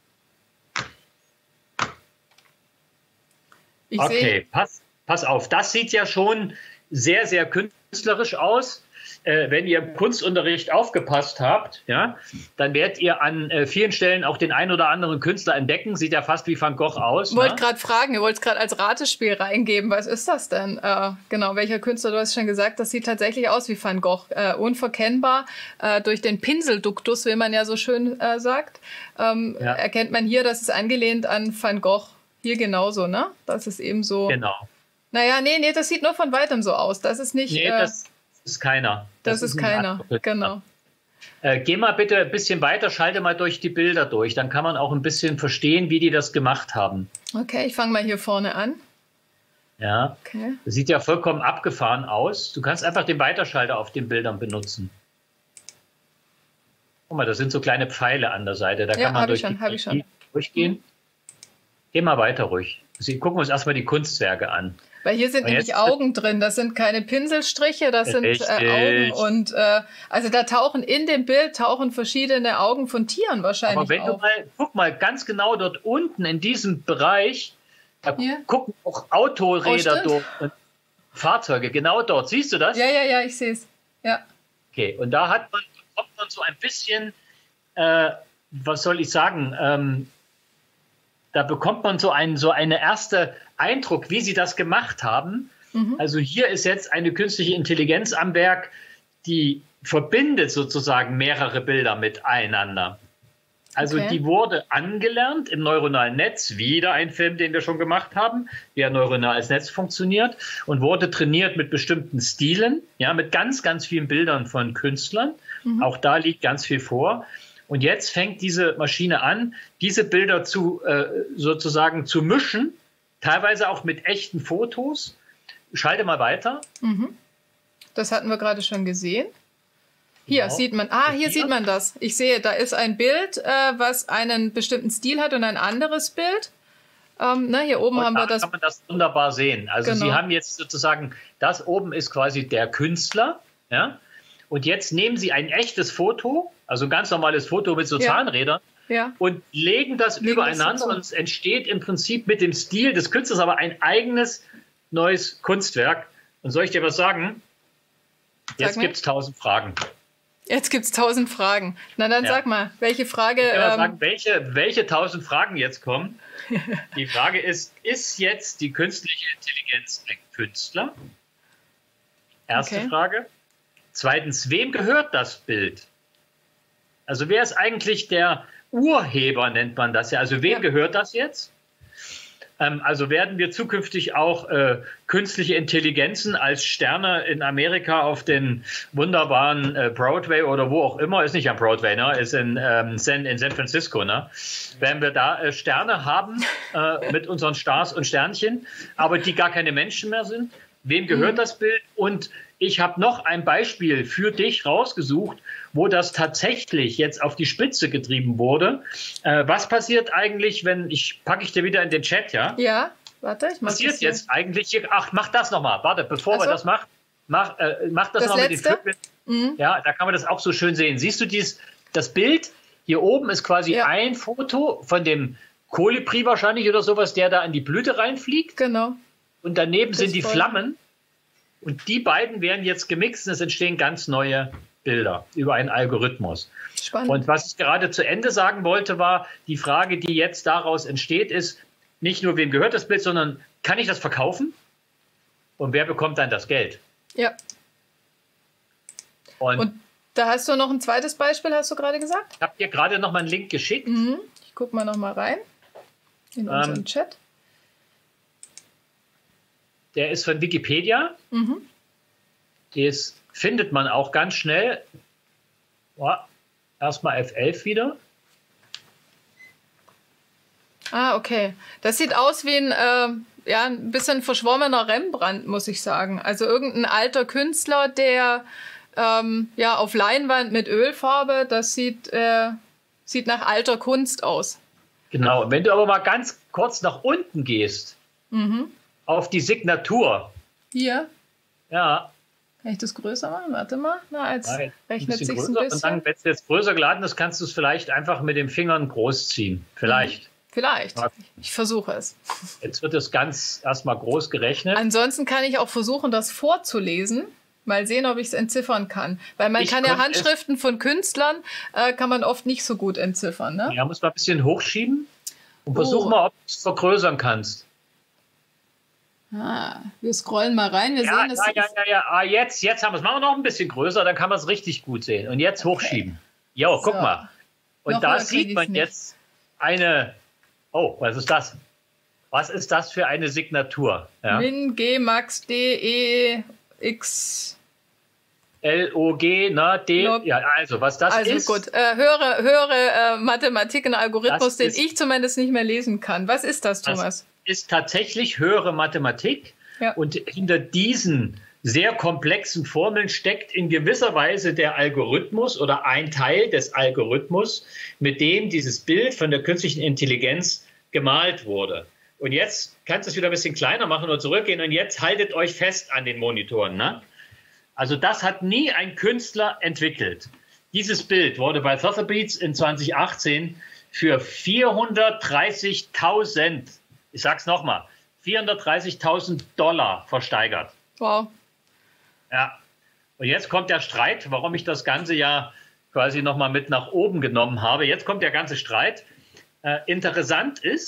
Ich okay, pass, pass auf. Das sieht ja schon sehr, sehr künstlerisch aus. Äh, wenn ihr im Kunstunterricht aufgepasst habt, ja, dann werdet ihr an äh, vielen Stellen auch den einen oder anderen Künstler entdecken. Sieht ja fast wie Van Gogh aus. Ich wollte gerade fragen, ihr wollt es gerade als Ratespiel reingeben. Was ist das denn? Äh, genau, welcher Künstler? Du hast schon gesagt, das sieht tatsächlich aus wie Van Gogh. Äh, unverkennbar äh, durch den Pinselduktus, wie man ja so schön äh, sagt, ähm, ja. erkennt man hier, dass es angelehnt an Van Gogh. Hier genauso, ne? Das ist eben so. Genau. Naja, nee, nee, das sieht nur von weitem so aus. Das ist nicht. Nee, äh, das ist keiner. Das, das ist, ist keiner, genau. Äh, geh mal bitte ein bisschen weiter, schalte mal durch die Bilder durch. Dann kann man auch ein bisschen verstehen, wie die das gemacht haben. Okay, ich fange mal hier vorne an. Ja, okay. Das sieht ja vollkommen abgefahren aus. Du kannst einfach den Weiterschalter auf den Bildern benutzen. Guck mal, das sind so kleine Pfeile an der Seite. Da ja, kann man durch schon, die, ich schon. durchgehen. Mhm. Geh mal weiter ruhig. Sie gucken uns erstmal die Kunstwerke an. Weil hier sind nämlich Augen drin. Das sind keine Pinselstriche, das sind äh, Augen. Und äh, also da tauchen in dem Bild tauchen verschiedene Augen von Tieren wahrscheinlich Aber wenn auf. du mal, guck mal ganz genau dort unten in diesem Bereich, da hier? gucken auch Autoräder oh, durch, Fahrzeuge, genau dort. Siehst du das? Ja, ja, ja, ich sehe es. Ja. Okay, und da hat man, kommt man so ein bisschen, äh, was soll ich sagen, ähm, da bekommt man so einen so eine erste Eindruck, wie sie das gemacht haben. Mhm. Also hier ist jetzt eine künstliche Intelligenz am Werk, die verbindet sozusagen mehrere Bilder miteinander. Also okay. Die wurde angelernt im neuronalen Netz, wieder ein Film, den wir schon gemacht haben, wie ein neuronales Netz funktioniert, und wurde trainiert mit bestimmten Stilen, ja, mit ganz, ganz vielen Bildern von Künstlern. Mhm. Auch da liegt ganz viel vor. Und jetzt fängt diese Maschine an, diese Bilder zu, äh, sozusagen zu mischen, teilweise auch mit echten Fotos. Schalte mal weiter. Mhm. Das hatten wir gerade schon gesehen. Hier genau. Sieht man, ah, hier, hier sieht man das. Ich sehe, da ist ein Bild, äh, was einen bestimmten Stil hat und ein anderes Bild. Ähm, ne, hier oben und haben wir das. Da kann man das wunderbar sehen. Also genau. Sie haben jetzt sozusagen, das oben ist quasi der Künstler, ja. Und jetzt nehmen Sie ein echtes Foto, also ein ganz normales Foto mit so ja. Zahnrädern, ja. und legen das legen übereinander das und es entsteht im Prinzip mit dem Stil des Künstlers aber ein eigenes neues Kunstwerk. Und soll ich dir was sagen? Jetzt gibt es tausend Fragen. Jetzt gibt es tausend Fragen. Na dann ja. sag mal, welche Frage... Ich kann ähm, sagen, welche, welche tausend Fragen jetzt kommen. Die Frage ist, ist jetzt die künstliche Intelligenz ein Künstler? Erste okay. Frage. Zweitens, wem gehört das Bild? Also wer ist eigentlich der Urheber, nennt man das ja. Also wem ja. gehört das jetzt? Ähm, also werden wir zukünftig auch äh, künstliche Intelligenzen als Sterne in Amerika auf den wunderbaren äh, Broadway oder wo auch immer, ist nicht am Broadway, ne? Ist in, ähm, San, in San Francisco, ne? Werden wir da äh, Sterne haben äh, mit unseren Stars und Sternchen, aber die gar keine Menschen mehr sind? Wem gehört mhm. das Bild? Und ich habe noch ein Beispiel für dich rausgesucht, wo das tatsächlich jetzt auf die Spitze getrieben wurde. Äh, was passiert eigentlich, wenn, ich packe ich dir wieder in den Chat, ja? Ja, warte, ich mach Was passiert jetzt eigentlich, hier, ach, mach das nochmal, warte, bevor also, wir das machen, mach, äh, mach das, das noch mit den Vögeln. Mhm. Ja, da kann man das auch so schön sehen. Siehst du dies, das Bild? Hier oben ist quasi ja. ein Foto von dem Kolibri wahrscheinlich oder sowas, der da in die Blüte reinfliegt. Genau. Und daneben das sind die voll. Flammen. Und die beiden werden jetzt gemixt und es entstehen ganz neue Bilder über einen Algorithmus. Spannend. Und was ich gerade zu Ende sagen wollte, war, die Frage, die jetzt daraus entsteht, ist nicht nur, wem gehört das Bild, sondern kann ich das verkaufen? Und wer bekommt dann das Geld? Ja. Und, und da hast du noch ein zweites Beispiel, hast du gerade gesagt? Ich habe dir gerade noch mal einen Link geschickt. Mhm. Ich gucke mal noch mal rein in unseren ähm, Chat. Der ist von Wikipedia. Mhm. Das findet man auch ganz schnell. Oh, erstmal F elf wieder. Ah, okay. Das sieht aus wie ein, äh, ja, ein bisschen verschwommener Rembrandt, muss ich sagen. Also irgendein alter Künstler, der ähm, ja, auf Leinwand mit Ölfarbe, das sieht, äh, sieht nach alter Kunst aus. Genau. Wenn du aber mal ganz kurz nach unten gehst, mhm. auf die Signatur. Hier? Ja. Kann ich das größer machen? Warte mal. Na, jetzt Nein, rechnet sich ein bisschen. Und dann, wenn es jetzt größer geladen ist, kannst du es vielleicht einfach mit den Fingern groß ziehen. Vielleicht. Mhm. Vielleicht. Ich versuche es. Jetzt wird es ganz erstmal groß gerechnet. Ansonsten kann ich auch versuchen, das vorzulesen. Mal sehen, ob ich es entziffern kann. Weil man ich kann ja Handschriften von Künstlern, äh, kann man oft nicht so gut entziffern. Ne? Ja, muss man ein bisschen hochschieben und oh. versuch mal, ob du es vergrößern kannst. Ah, wir scrollen mal rein. Wir ja, sehen es. Ja, ja, ja, ja. Ah, jetzt, jetzt haben wir es. Machen wir noch ein bisschen größer, dann kann man es richtig gut sehen. Und jetzt okay. hochschieben. Jo, guck so. mal. Und noch da sieht man jetzt eine. Oh, was ist das? Was ist das für eine Signatur? Ja. Min G Max D E X L O G, na, D. No. Ja, also, was das also ist. Also gut, äh, höhere, höhere äh, Mathematik, ein Algorithmus, den ich zumindest nicht mehr lesen kann. Was ist das, Thomas? Das ist tatsächlich höhere Mathematik. Ja. Und hinter diesen sehr komplexen Formeln steckt in gewisser Weise der Algorithmus oder ein Teil des Algorithmus, mit dem dieses Bild von der künstlichen Intelligenz gemalt wurde. Und jetzt kannst du es wieder ein bisschen kleiner machen oder zurückgehen und jetzt haltet euch fest an den Monitoren. Ne? Also das hat nie ein Künstler entwickelt. Dieses Bild wurde bei Sotheby's in zwanzig achtzehn für vierhundertdreißigtausend, ich sag's nochmal, vierhundertdreißigtausend Dollar versteigert. Wow. Ja. Und jetzt kommt der Streit, warum ich das Ganze ja quasi nochmal mit nach oben genommen habe. Jetzt kommt der ganze Streit. Äh, interessant ist,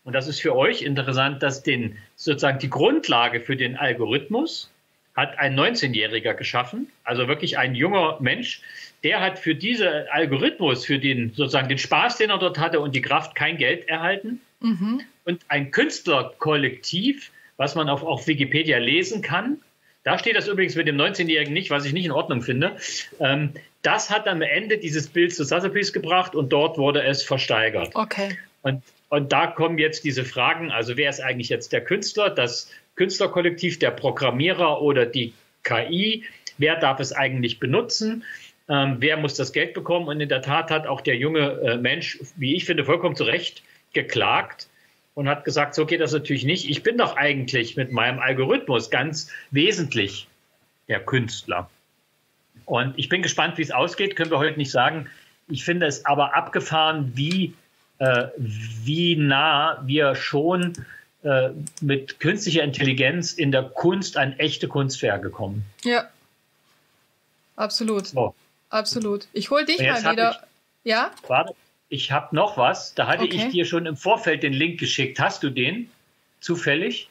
und das ist für euch interessant, dass den, sozusagen die Grundlage für den Algorithmus hat ein neunzehnjähriger geschaffen, also wirklich ein junger Mensch, der hat für diesen Algorithmus, für den sozusagen den Spaß, den er dort hatte und die Kraft kein Geld erhalten. Mhm. Und ein Künstlerkollektiv, was man auf, auf Wikipedia lesen kann, da steht das übrigens mit dem neunzehnjährigen nicht, was ich nicht in Ordnung finde, ähm, das hat am Ende dieses Bild zu Sotheby's gebracht und dort wurde es versteigert. Okay. Und, und da kommen jetzt diese Fragen, also wer ist eigentlich jetzt der Künstler, das Künstlerkollektiv, der Programmierer oder die K I, wer darf es eigentlich benutzen? Ähm, wer muss das Geld bekommen? Und in der Tat hat auch der junge äh, Mensch, wie ich finde, vollkommen zu Recht geklagt und hat gesagt, so geht das natürlich nicht. Ich bin doch eigentlich mit meinem Algorithmus ganz wesentlich der Künstler. Und ich bin gespannt, wie es ausgeht, können wir heute nicht sagen. Ich finde es aber abgefahren, wie, äh, wie nah wir schon äh, mit künstlicher Intelligenz in der Kunst an echte Kunstwerke kommen. Ja, absolut. So. Absolut. Ich hole dich mal wieder. Ich, ja? Warte, ich habe noch was. Da hatte Okay. ich dir schon im Vorfeld den Link geschickt. Hast du den zufällig?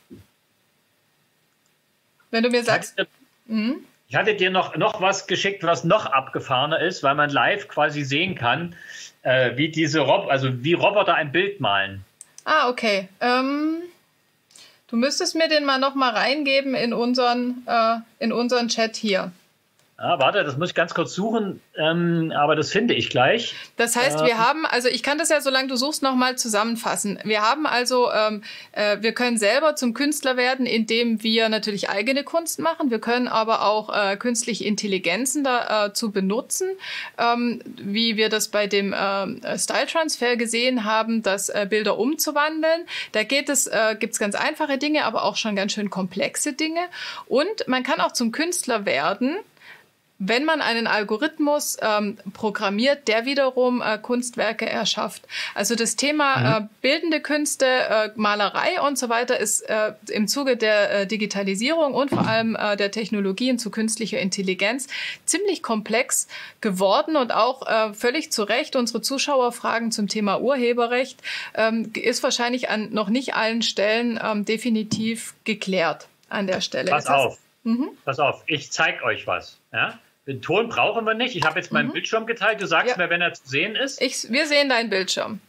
Wenn du mir sagst. Ich hatte, mhm. ich hatte dir noch, noch was geschickt, was noch abgefahrener ist, weil man live quasi sehen kann, äh, wie diese Rob also wie Roboter ein Bild malen. Ah, okay. Ähm, du müsstest mir den mal noch mal reingeben in unseren, äh, in unseren Chat hier. Ah, warte, das muss ich ganz kurz suchen, ähm, aber das finde ich gleich. Das heißt, wir haben, also ich kann das ja, solange du suchst, noch mal zusammenfassen. Wir haben also, ähm, äh, wir können selber zum Künstler werden, indem wir natürlich eigene Kunst machen. Wir können aber auch äh, künstliche Intelligenzen dazu äh, benutzen, ähm, wie wir das bei dem äh, Style Transfer gesehen haben, das äh, Bilder umzuwandeln. Da geht es, äh, gibt's ganz einfache Dinge, aber auch schon ganz schön komplexe Dinge. Und man kann auch zum Künstler werden, wenn man einen Algorithmus ähm, programmiert, der wiederum äh, Kunstwerke erschafft. Also das Thema mhm. äh, bildende Künste, äh, Malerei und so weiter ist äh, im Zuge der äh, Digitalisierung und vor allem äh, der Technologien zu künstlicher Intelligenz ziemlich komplex geworden und auch äh, völlig zu Recht unsere Zuschauerfragen zum Thema Urheberrecht ähm, ist wahrscheinlich an noch nicht allen Stellen ähm, definitiv geklärt an der Stelle. Pass auf, mhm. pass auf, ich zeige euch was. Ja? Den Ton brauchen wir nicht. Ich habe jetzt meinen mhm. Bildschirm geteilt. Du sagst ja. mir, wenn er zu sehen ist. Ich, wir sehen deinen Bildschirm.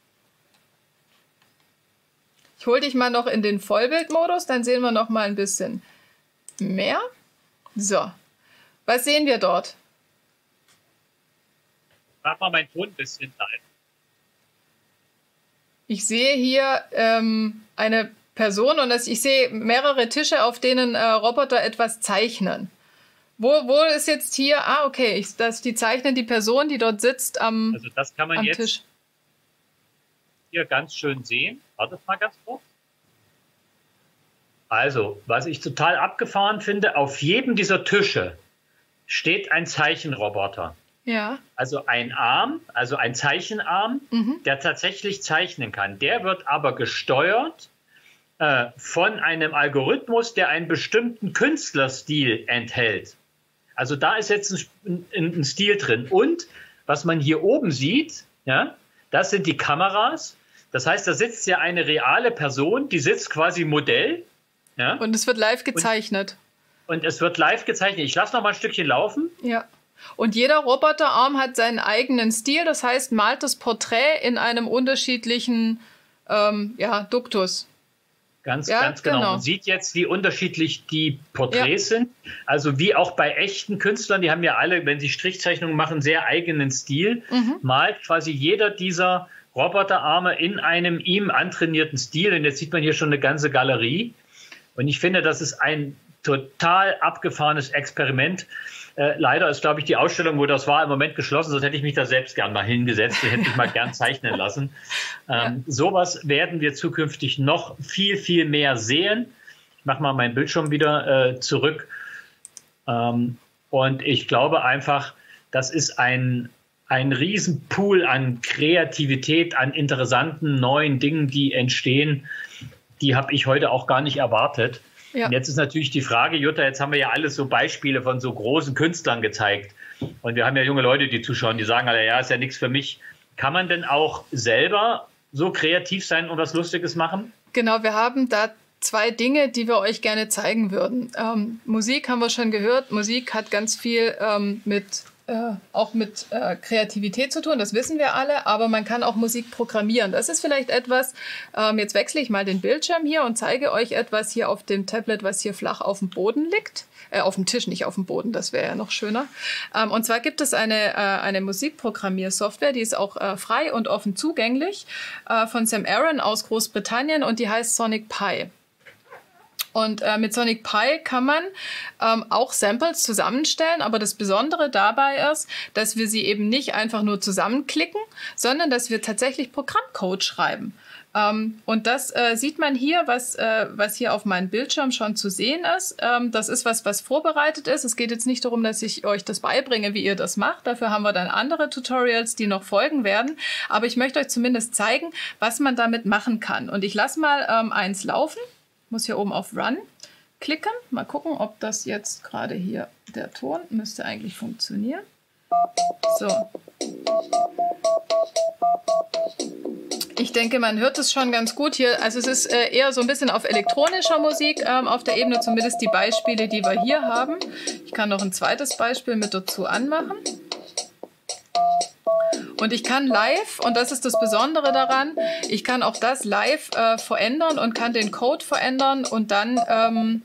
Ich hole dich mal noch in den Vollbildmodus, dann sehen wir noch mal ein bisschen mehr. So, was sehen wir dort? Mach mal meinen Ton ein bisschen rein. Ich sehe hier ähm, eine Person und das, ich sehe mehrere Tische, auf denen äh, Roboter etwas zeichnen. Wo, wo ist jetzt hier? Ah, okay, ich, das, die zeichnen die Person, die dort sitzt am, also das kann man am jetzt Tisch. Hier ganz schön sehen. Warte mal ganz kurz. Also, was ich total abgefahren finde, auf jedem dieser Tische steht ein Zeichenroboter. Ja. Also ein Arm, also ein Zeichenarm, mhm. der tatsächlich zeichnen kann. Der wird aber gesteuert äh, von einem Algorithmus, der einen bestimmten Künstlerstil enthält. Also da ist jetzt ein, ein, ein Stil drin. Und was man hier oben sieht, ja, das sind die Kameras. Das heißt, da sitzt ja eine reale Person, die sitzt quasi Modell. Ja, und es wird live gezeichnet. Und, und es wird live gezeichnet. Ich lasse noch mal ein Stückchen laufen. Ja. Und jeder Roboterarm hat seinen eigenen Stil. Das heißt, malt das Porträt in einem unterschiedlichen ähm, ja, Duktus. Ganz, ja, ganz genau. genau. Man sieht jetzt, wie unterschiedlich die Porträts ja. sind. Also wie auch bei echten Künstlern, die haben ja alle, wenn sie Strichzeichnungen machen, sehr eigenen Stil. Mhm. Malt quasi jeder dieser Roboterarme in einem ihm antrainierten Stil. Und jetzt sieht man hier schon eine ganze Galerie. Und ich finde, das ist ein total abgefahrenes Experiment. Äh, leider ist, glaube ich, die Ausstellung, wo das war, im Moment geschlossen. Sonst hätte ich mich da selbst gern mal hingesetzt. Die hätte ich mal gern zeichnen lassen. Ähm, ja. Sowas werden wir zukünftig noch viel, viel mehr sehen. Ich mache mal meinen Bildschirm wieder äh, zurück. Ähm, und ich glaube einfach, das ist ein, ein Riesenpool an Kreativität, an interessanten neuen Dingen, die entstehen. Die habe ich heute auch gar nicht erwartet. Ja. Und jetzt ist natürlich die Frage, Jutta, jetzt haben wir ja alles so Beispiele von so großen Künstlern gezeigt. Und wir haben ja junge Leute, die zuschauen, die sagen alle, ja, ist ja nichts für mich. Kann man denn auch selber so kreativ sein und was Lustiges machen? Genau, wir haben da zwei Dinge, die wir euch gerne zeigen würden. Ähm, Musik haben wir schon gehört. Musik hat ganz viel ähm, mit äh, auch mit äh, Kreativität zu tun, das wissen wir alle, aber man kann auch Musik programmieren. Das ist vielleicht etwas, ähm, jetzt wechsle ich mal den Bildschirm hier und zeige euch etwas hier auf dem Tablet, was hier flach auf dem Boden liegt. Äh, auf dem Tisch, nicht auf dem Boden, das wäre ja noch schöner. Ähm, und zwar gibt es eine, äh, eine Musikprogrammiersoftware, die ist auch äh, frei und offen zugänglich, äh, von Sam Aaron aus Großbritannien und die heißt Sonic Pi. Und äh, mit Sonic Pi kann man ähm, auch Samples zusammenstellen, aber das Besondere dabei ist, dass wir sie eben nicht einfach nur zusammenklicken, sondern dass wir tatsächlich Programmcode schreiben. Ähm, und das äh, sieht man hier, was, äh, was hier auf meinem Bildschirm schon zu sehen ist. Ähm, das ist was, was vorbereitet ist. Es geht jetzt nicht darum, dass ich euch das beibringe, wie ihr das macht. Dafür haben wir dann andere Tutorials, die noch folgen werden. Aber ich möchte euch zumindest zeigen, was man damit machen kann. Und ich lasse mal ähm, eins laufen. Muss hier oben auf Run klicken. Mal gucken, ob das jetzt gerade hier, der Ton müsste eigentlich funktionieren. So. Ich denke, man hört es schon ganz gut hier. Also es ist äh, eher so ein bisschen auf elektronischer Musik ähm, auf der Ebene, zumindest die Beispiele, die wir hier haben. Ich kann noch ein zweites Beispiel mit dazu anmachen. Und ich kann live, und das ist das Besondere daran, ich kann auch das live äh, verändern und kann den Code verändern und dann, ähm,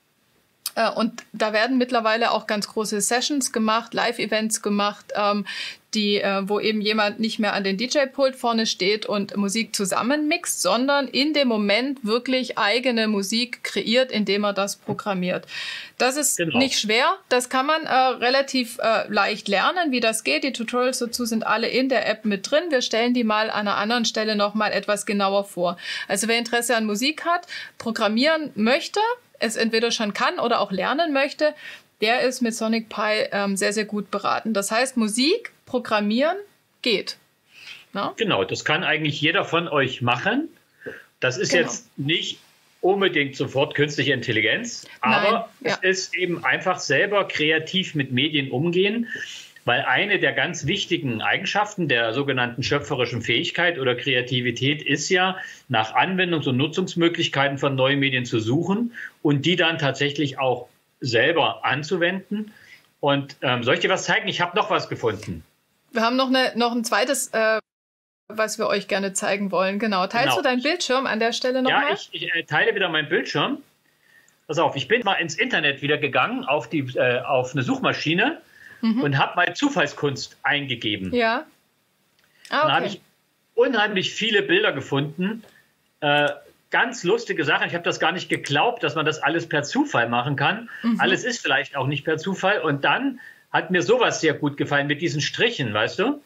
äh, und da werden mittlerweile auch ganz große Sessions gemacht, Live-Events gemacht, ähm, die, äh, wo eben jemand nicht mehr an den D J-Pult vorne steht und Musik zusammenmixt, sondern in dem Moment wirklich eigene Musik kreiert, indem er das programmiert. Das ist genau. nicht schwer, das kann man äh, relativ äh, leicht lernen, wie das geht. Die Tutorials dazu sind alle in der App mit drin. Wir stellen die mal an einer anderen Stelle noch mal etwas genauer vor. Also wer Interesse an Musik hat, programmieren möchte, es entweder schon kann oder auch lernen möchte, der ist mit Sonic Pi ähm, sehr, sehr gut beraten. Das heißt, Musik programmieren geht. Na? Genau, das kann eigentlich jeder von euch machen. Das ist genau. jetzt nicht unbedingt sofort künstliche Intelligenz, aber Nein, ja. es ist eben einfach selber kreativ mit Medien umgehen, weil eine der ganz wichtigen Eigenschaften der sogenannten schöpferischen Fähigkeit oder Kreativität ist ja, nach Anwendungs- und Nutzungsmöglichkeiten von neuen Medien zu suchen und die dann tatsächlich auch selber anzuwenden. Und ähm, soll ich dir was zeigen? Ich habe noch was gefunden. Wir haben noch, eine, noch ein zweites, äh, was wir euch gerne zeigen wollen. Genau. Teilst genau. du deinen Bildschirm an der Stelle nochmal? Ja, mal? ich, ich äh, teile wieder meinen Bildschirm. Pass auf, ich bin mal ins Internet wieder gegangen, auf, die, äh, auf eine Suchmaschine mhm. und habe mal Zufallskunst eingegeben. Ja. Ah, okay. Dann habe ich unheimlich viele Bilder gefunden. Äh, ganz lustige Sachen. Ich habe das gar nicht geglaubt, dass man das alles per Zufall machen kann. Mhm. Alles ist vielleicht auch nicht per Zufall. Und dann hat mir sowas sehr gut gefallen mit diesen Strichen, weißt du?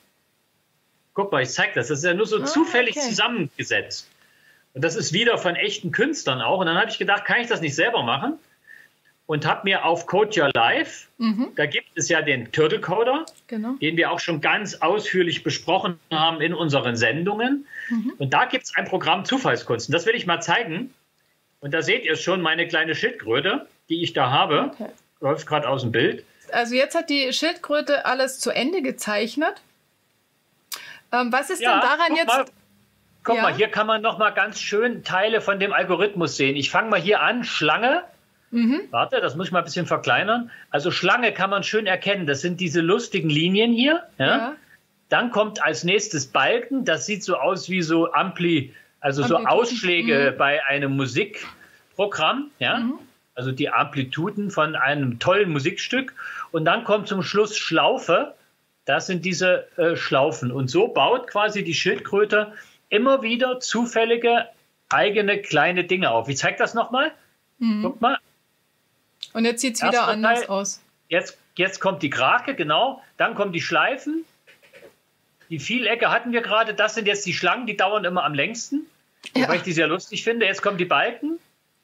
Guck mal, ich zeig das. Das ist ja nur so oh, zufällig okay. zusammengesetzt. Und das ist wieder von echten Künstlern auch. Und dann habe ich gedacht, kann ich das nicht selber machen? Und habe mir auf Code Your Life, mhm. da gibt es ja den Turtle Coder, genau. den wir auch schon ganz ausführlich besprochen haben in unseren Sendungen. Mhm. Und da gibt es ein Programm Zufallskunst. Und das will ich mal zeigen. Und da seht ihr schon meine kleine Schildkröte, die ich da habe. Okay. Läuft gerade aus dem Bild. Also jetzt hat die Schildkröte alles zu Ende gezeichnet. Ähm, was ist ja, denn daran jetzt... Mal, guck ja? mal, hier kann man noch mal ganz schön Teile von dem Algorithmus sehen. Ich fange mal hier an, Schlange. Mhm. Warte, das muss ich mal ein bisschen verkleinern. Also Schlange kann man schön erkennen. Das sind diese lustigen Linien hier. Ja? Ja. Dann kommt als nächstes Balken. Das sieht so aus wie so Ampli, also so Ausschläge mhm. bei einem Musikprogramm. Ja? Mhm. Also die Amplituden von einem tollen Musikstück. Und dann kommt zum Schluss Schlaufe. Das sind diese äh, Schlaufen. Und so baut quasi die Schildkröte immer wieder zufällige eigene kleine Dinge auf. Ich zeige das nochmal. Mhm. Guck mal. Und jetzt sieht es wieder anders Teil. aus. Jetzt, jetzt kommt die Krake, genau. Dann kommen die Schleifen. Die Vielecke hatten wir gerade. Das sind jetzt die Schlangen, die dauern immer am längsten. Ja. Wobei ich die sehr lustig finde. Jetzt kommen die Balken.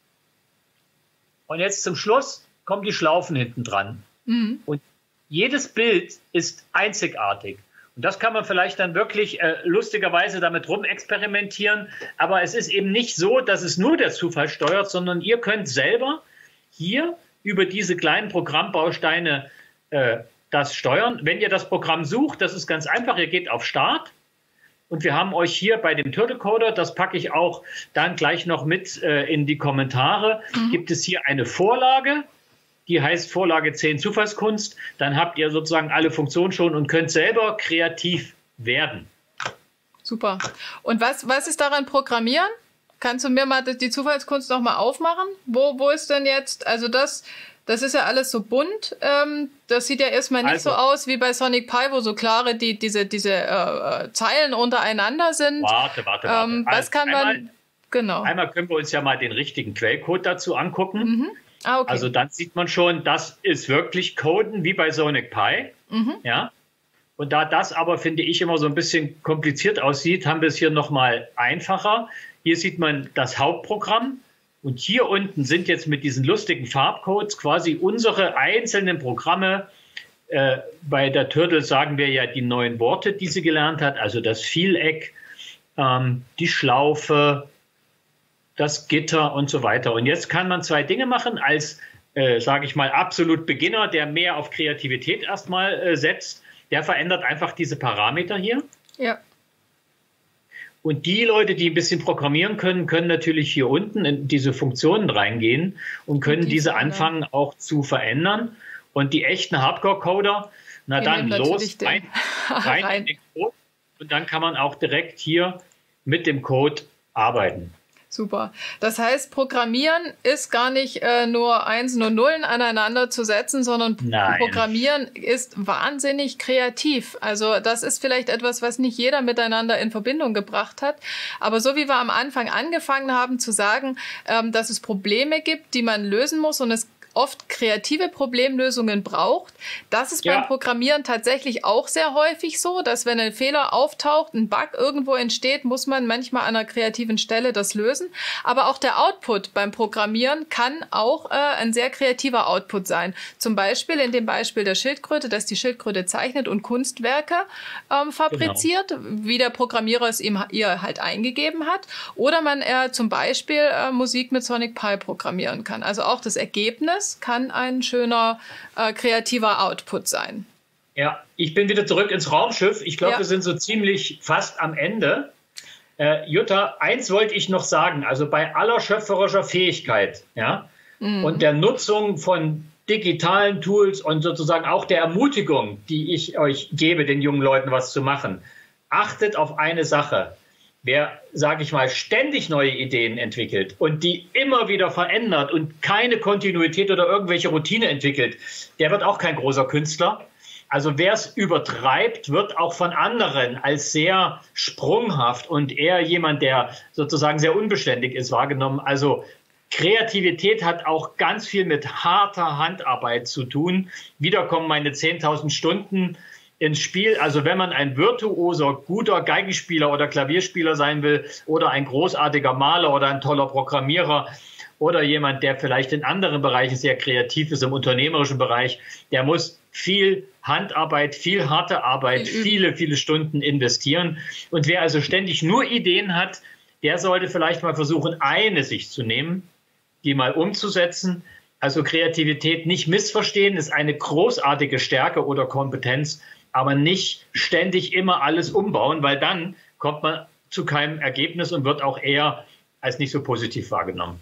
Und jetzt zum Schluss kommen die Schlaufen hinten dran. Mhm. Und jedes Bild ist einzigartig. Und das kann man vielleicht dann wirklich äh, lustigerweise damit rumexperimentieren. Aber es ist eben nicht so, dass es nur der Zufall steuert, sondern ihr könnt selber hier über diese kleinen Programmbausteine äh, das steuern. Wenn ihr das Programm sucht, das ist ganz einfach. Ihr geht auf Start, Und wir haben euch hier bei dem Turtle Coder, das packe ich auch dann gleich noch mit äh, in die Kommentare, mhm. gibt es hier eine Vorlage, die heißt Vorlage zehn Zufallskunst. Dann habt ihr sozusagen alle Funktionen schon und könnt selber kreativ werden. Super. Und was, was ist daran Programmieren? Kannst du mir mal die Zufallskunst noch mal aufmachen? Wo, wo ist denn jetzt, also das... Das ist ja alles so bunt. Ähm, das sieht ja erstmal nicht also, so aus wie bei Sonic Pi, wo so klare die, diese, diese äh, Zeilen untereinander sind. Warte, warte, warte. Ähm, was kann einmal, man... Genau. Einmal können wir uns ja mal den richtigen Quellcode dazu angucken. Mhm. Ah, okay. Also dann sieht man schon, das ist wirklich Coden wie bei Sonic Pi. Mhm. Ja? Und da das aber, finde ich, immer so ein bisschen kompliziert aussieht, haben wir es hier nochmal einfacher. Hier sieht man das Hauptprogramm. Und hier unten sind jetzt mit diesen lustigen Farbcodes quasi unsere einzelnen Programme. Äh, bei der Turtle sagen wir ja die neuen Worte, die sie gelernt hat. Also das Vieleck, ähm, die Schlaufe, das Gitter und so weiter. Und jetzt kann man zwei Dinge machen als, äh, sage ich mal, absolut Beginner, der mehr auf Kreativität erstmal äh, setzt. Der verändert einfach diese Parameter hier. Ja. Und die Leute, die ein bisschen programmieren können, können natürlich hier unten in diese Funktionen reingehen und können und diese anfangen auch zu verändern. Und die echten Hardcore-Coder, na dann los, rein, rein, rein in den Code. Und dann kann man auch direkt hier mit dem Code arbeiten. Super. Das heißt, Programmieren ist gar nicht äh, nur Einsen und Nullen aneinander zu setzen, sondern Nein. Programmieren ist wahnsinnig kreativ. Also das ist vielleicht etwas, was nicht jeder miteinander in Verbindung gebracht hat. Aber so wie wir am Anfang angefangen haben zu sagen, ähm, dass es Probleme gibt, die man lösen muss und es oft kreative Problemlösungen braucht. Das ist ja beim Programmieren tatsächlich auch sehr häufig so, dass wenn ein Fehler auftaucht, ein Bug irgendwo entsteht, muss man manchmal an einer kreativen Stelle das lösen. Aber auch der Output beim Programmieren kann auch äh, ein sehr kreativer Output sein. Zum Beispiel in dem Beispiel der Schildkröte, dass die Schildkröte zeichnet und Kunstwerke ähm, fabriziert, genau. wie der Programmierer es ihm ihr halt eingegeben hat. Oder man äh, zum Beispiel äh, Musik mit Sonic Pi programmieren kann. Also auch das Ergebnis kann ein schöner äh, kreativer Output sein. Ja, ich bin wieder zurück ins Raumschiff. Ich glaube, ja. wir sind so ziemlich fast am Ende. Äh, Jutta, eins wollte ich noch sagen. Also bei aller schöpferischer Fähigkeit, ja, mhm. und der Nutzung von digitalen Tools und sozusagen auch der Ermutigung, die ich euch gebe, den jungen Leuten was zu machen, achtet auf eine Sache. Wer, sage ich mal, ständig neue Ideen entwickelt und die immer wieder verändert und keine Kontinuität oder irgendwelche Routine entwickelt, der wird auch kein großer Künstler. Also wer es übertreibt, wird auch von anderen als sehr sprunghaft und eher jemand, der sozusagen sehr unbeständig ist, wahrgenommen. Also Kreativität hat auch ganz viel mit harter Handarbeit zu tun. Wieder kommen meine zehntausend Stunden ins Spiel. Also wenn man ein virtuoser, guter Geigenspieler oder Klavierspieler sein will oder ein großartiger Maler oder ein toller Programmierer oder jemand, der vielleicht in anderen Bereichen sehr kreativ ist, im unternehmerischen Bereich, der muss viel Handarbeit, viel harte Arbeit, viele, viele Stunden investieren. Und wer also ständig nur Ideen hat, der sollte vielleicht mal versuchen, eine sich zu nehmen, die mal umzusetzen. Also Kreativität nicht missverstehen, ist eine großartige Stärke oder Kompetenz, aber nicht ständig immer alles umbauen, weil dann kommt man zu keinem Ergebnis und wird auch eher als nicht so positiv wahrgenommen.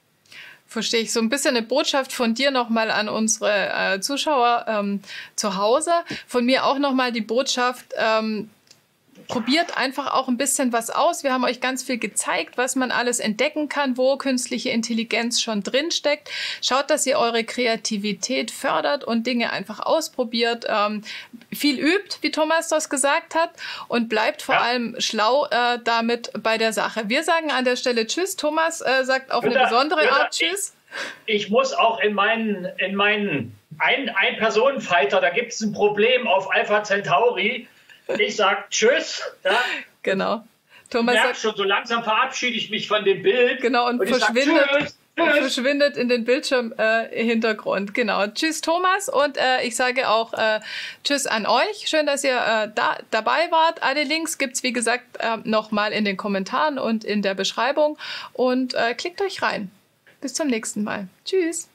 Verstehe ich. So ein bisschen eine Botschaft von dir nochmal an unsere äh, Zuschauer ähm, zu Hause. Von mir auch nochmal die Botschaft, ähm, probiert einfach auch ein bisschen was aus. Wir haben euch ganz viel gezeigt, was man alles entdecken kann, wo künstliche Intelligenz schon drin steckt. Schaut, dass ihr eure Kreativität fördert und Dinge einfach ausprobiert. Ähm, viel übt, wie Thomas das gesagt hat, und bleibt vor ja. allem schlau äh, damit bei der Sache. Wir sagen an der Stelle Tschüss. Thomas äh, sagt auf Jutta, eine besondere Jutta, Art Tschüss. Ich, ich muss auch in meinen, in meinen ein, ein Personenfighter, da gibt es ein Problem auf Alpha Centauri. Ich sage Tschüss. Ja. Genau. Thomas sagt schon, so langsam verabschiede ich mich von dem Bild. Genau, und, und verschwindet, sag, tschüss, tschüss. Und verschwindet in den Bildschirmhintergrund. Äh, genau. Tschüss, Thomas. Und äh, ich sage auch äh, Tschüss an euch. Schön, dass ihr äh, da, dabei wart. Alle Links gibt es, wie gesagt, äh, nochmal in den Kommentaren und in der Beschreibung. Und äh, klickt euch rein. Bis zum nächsten Mal. Tschüss.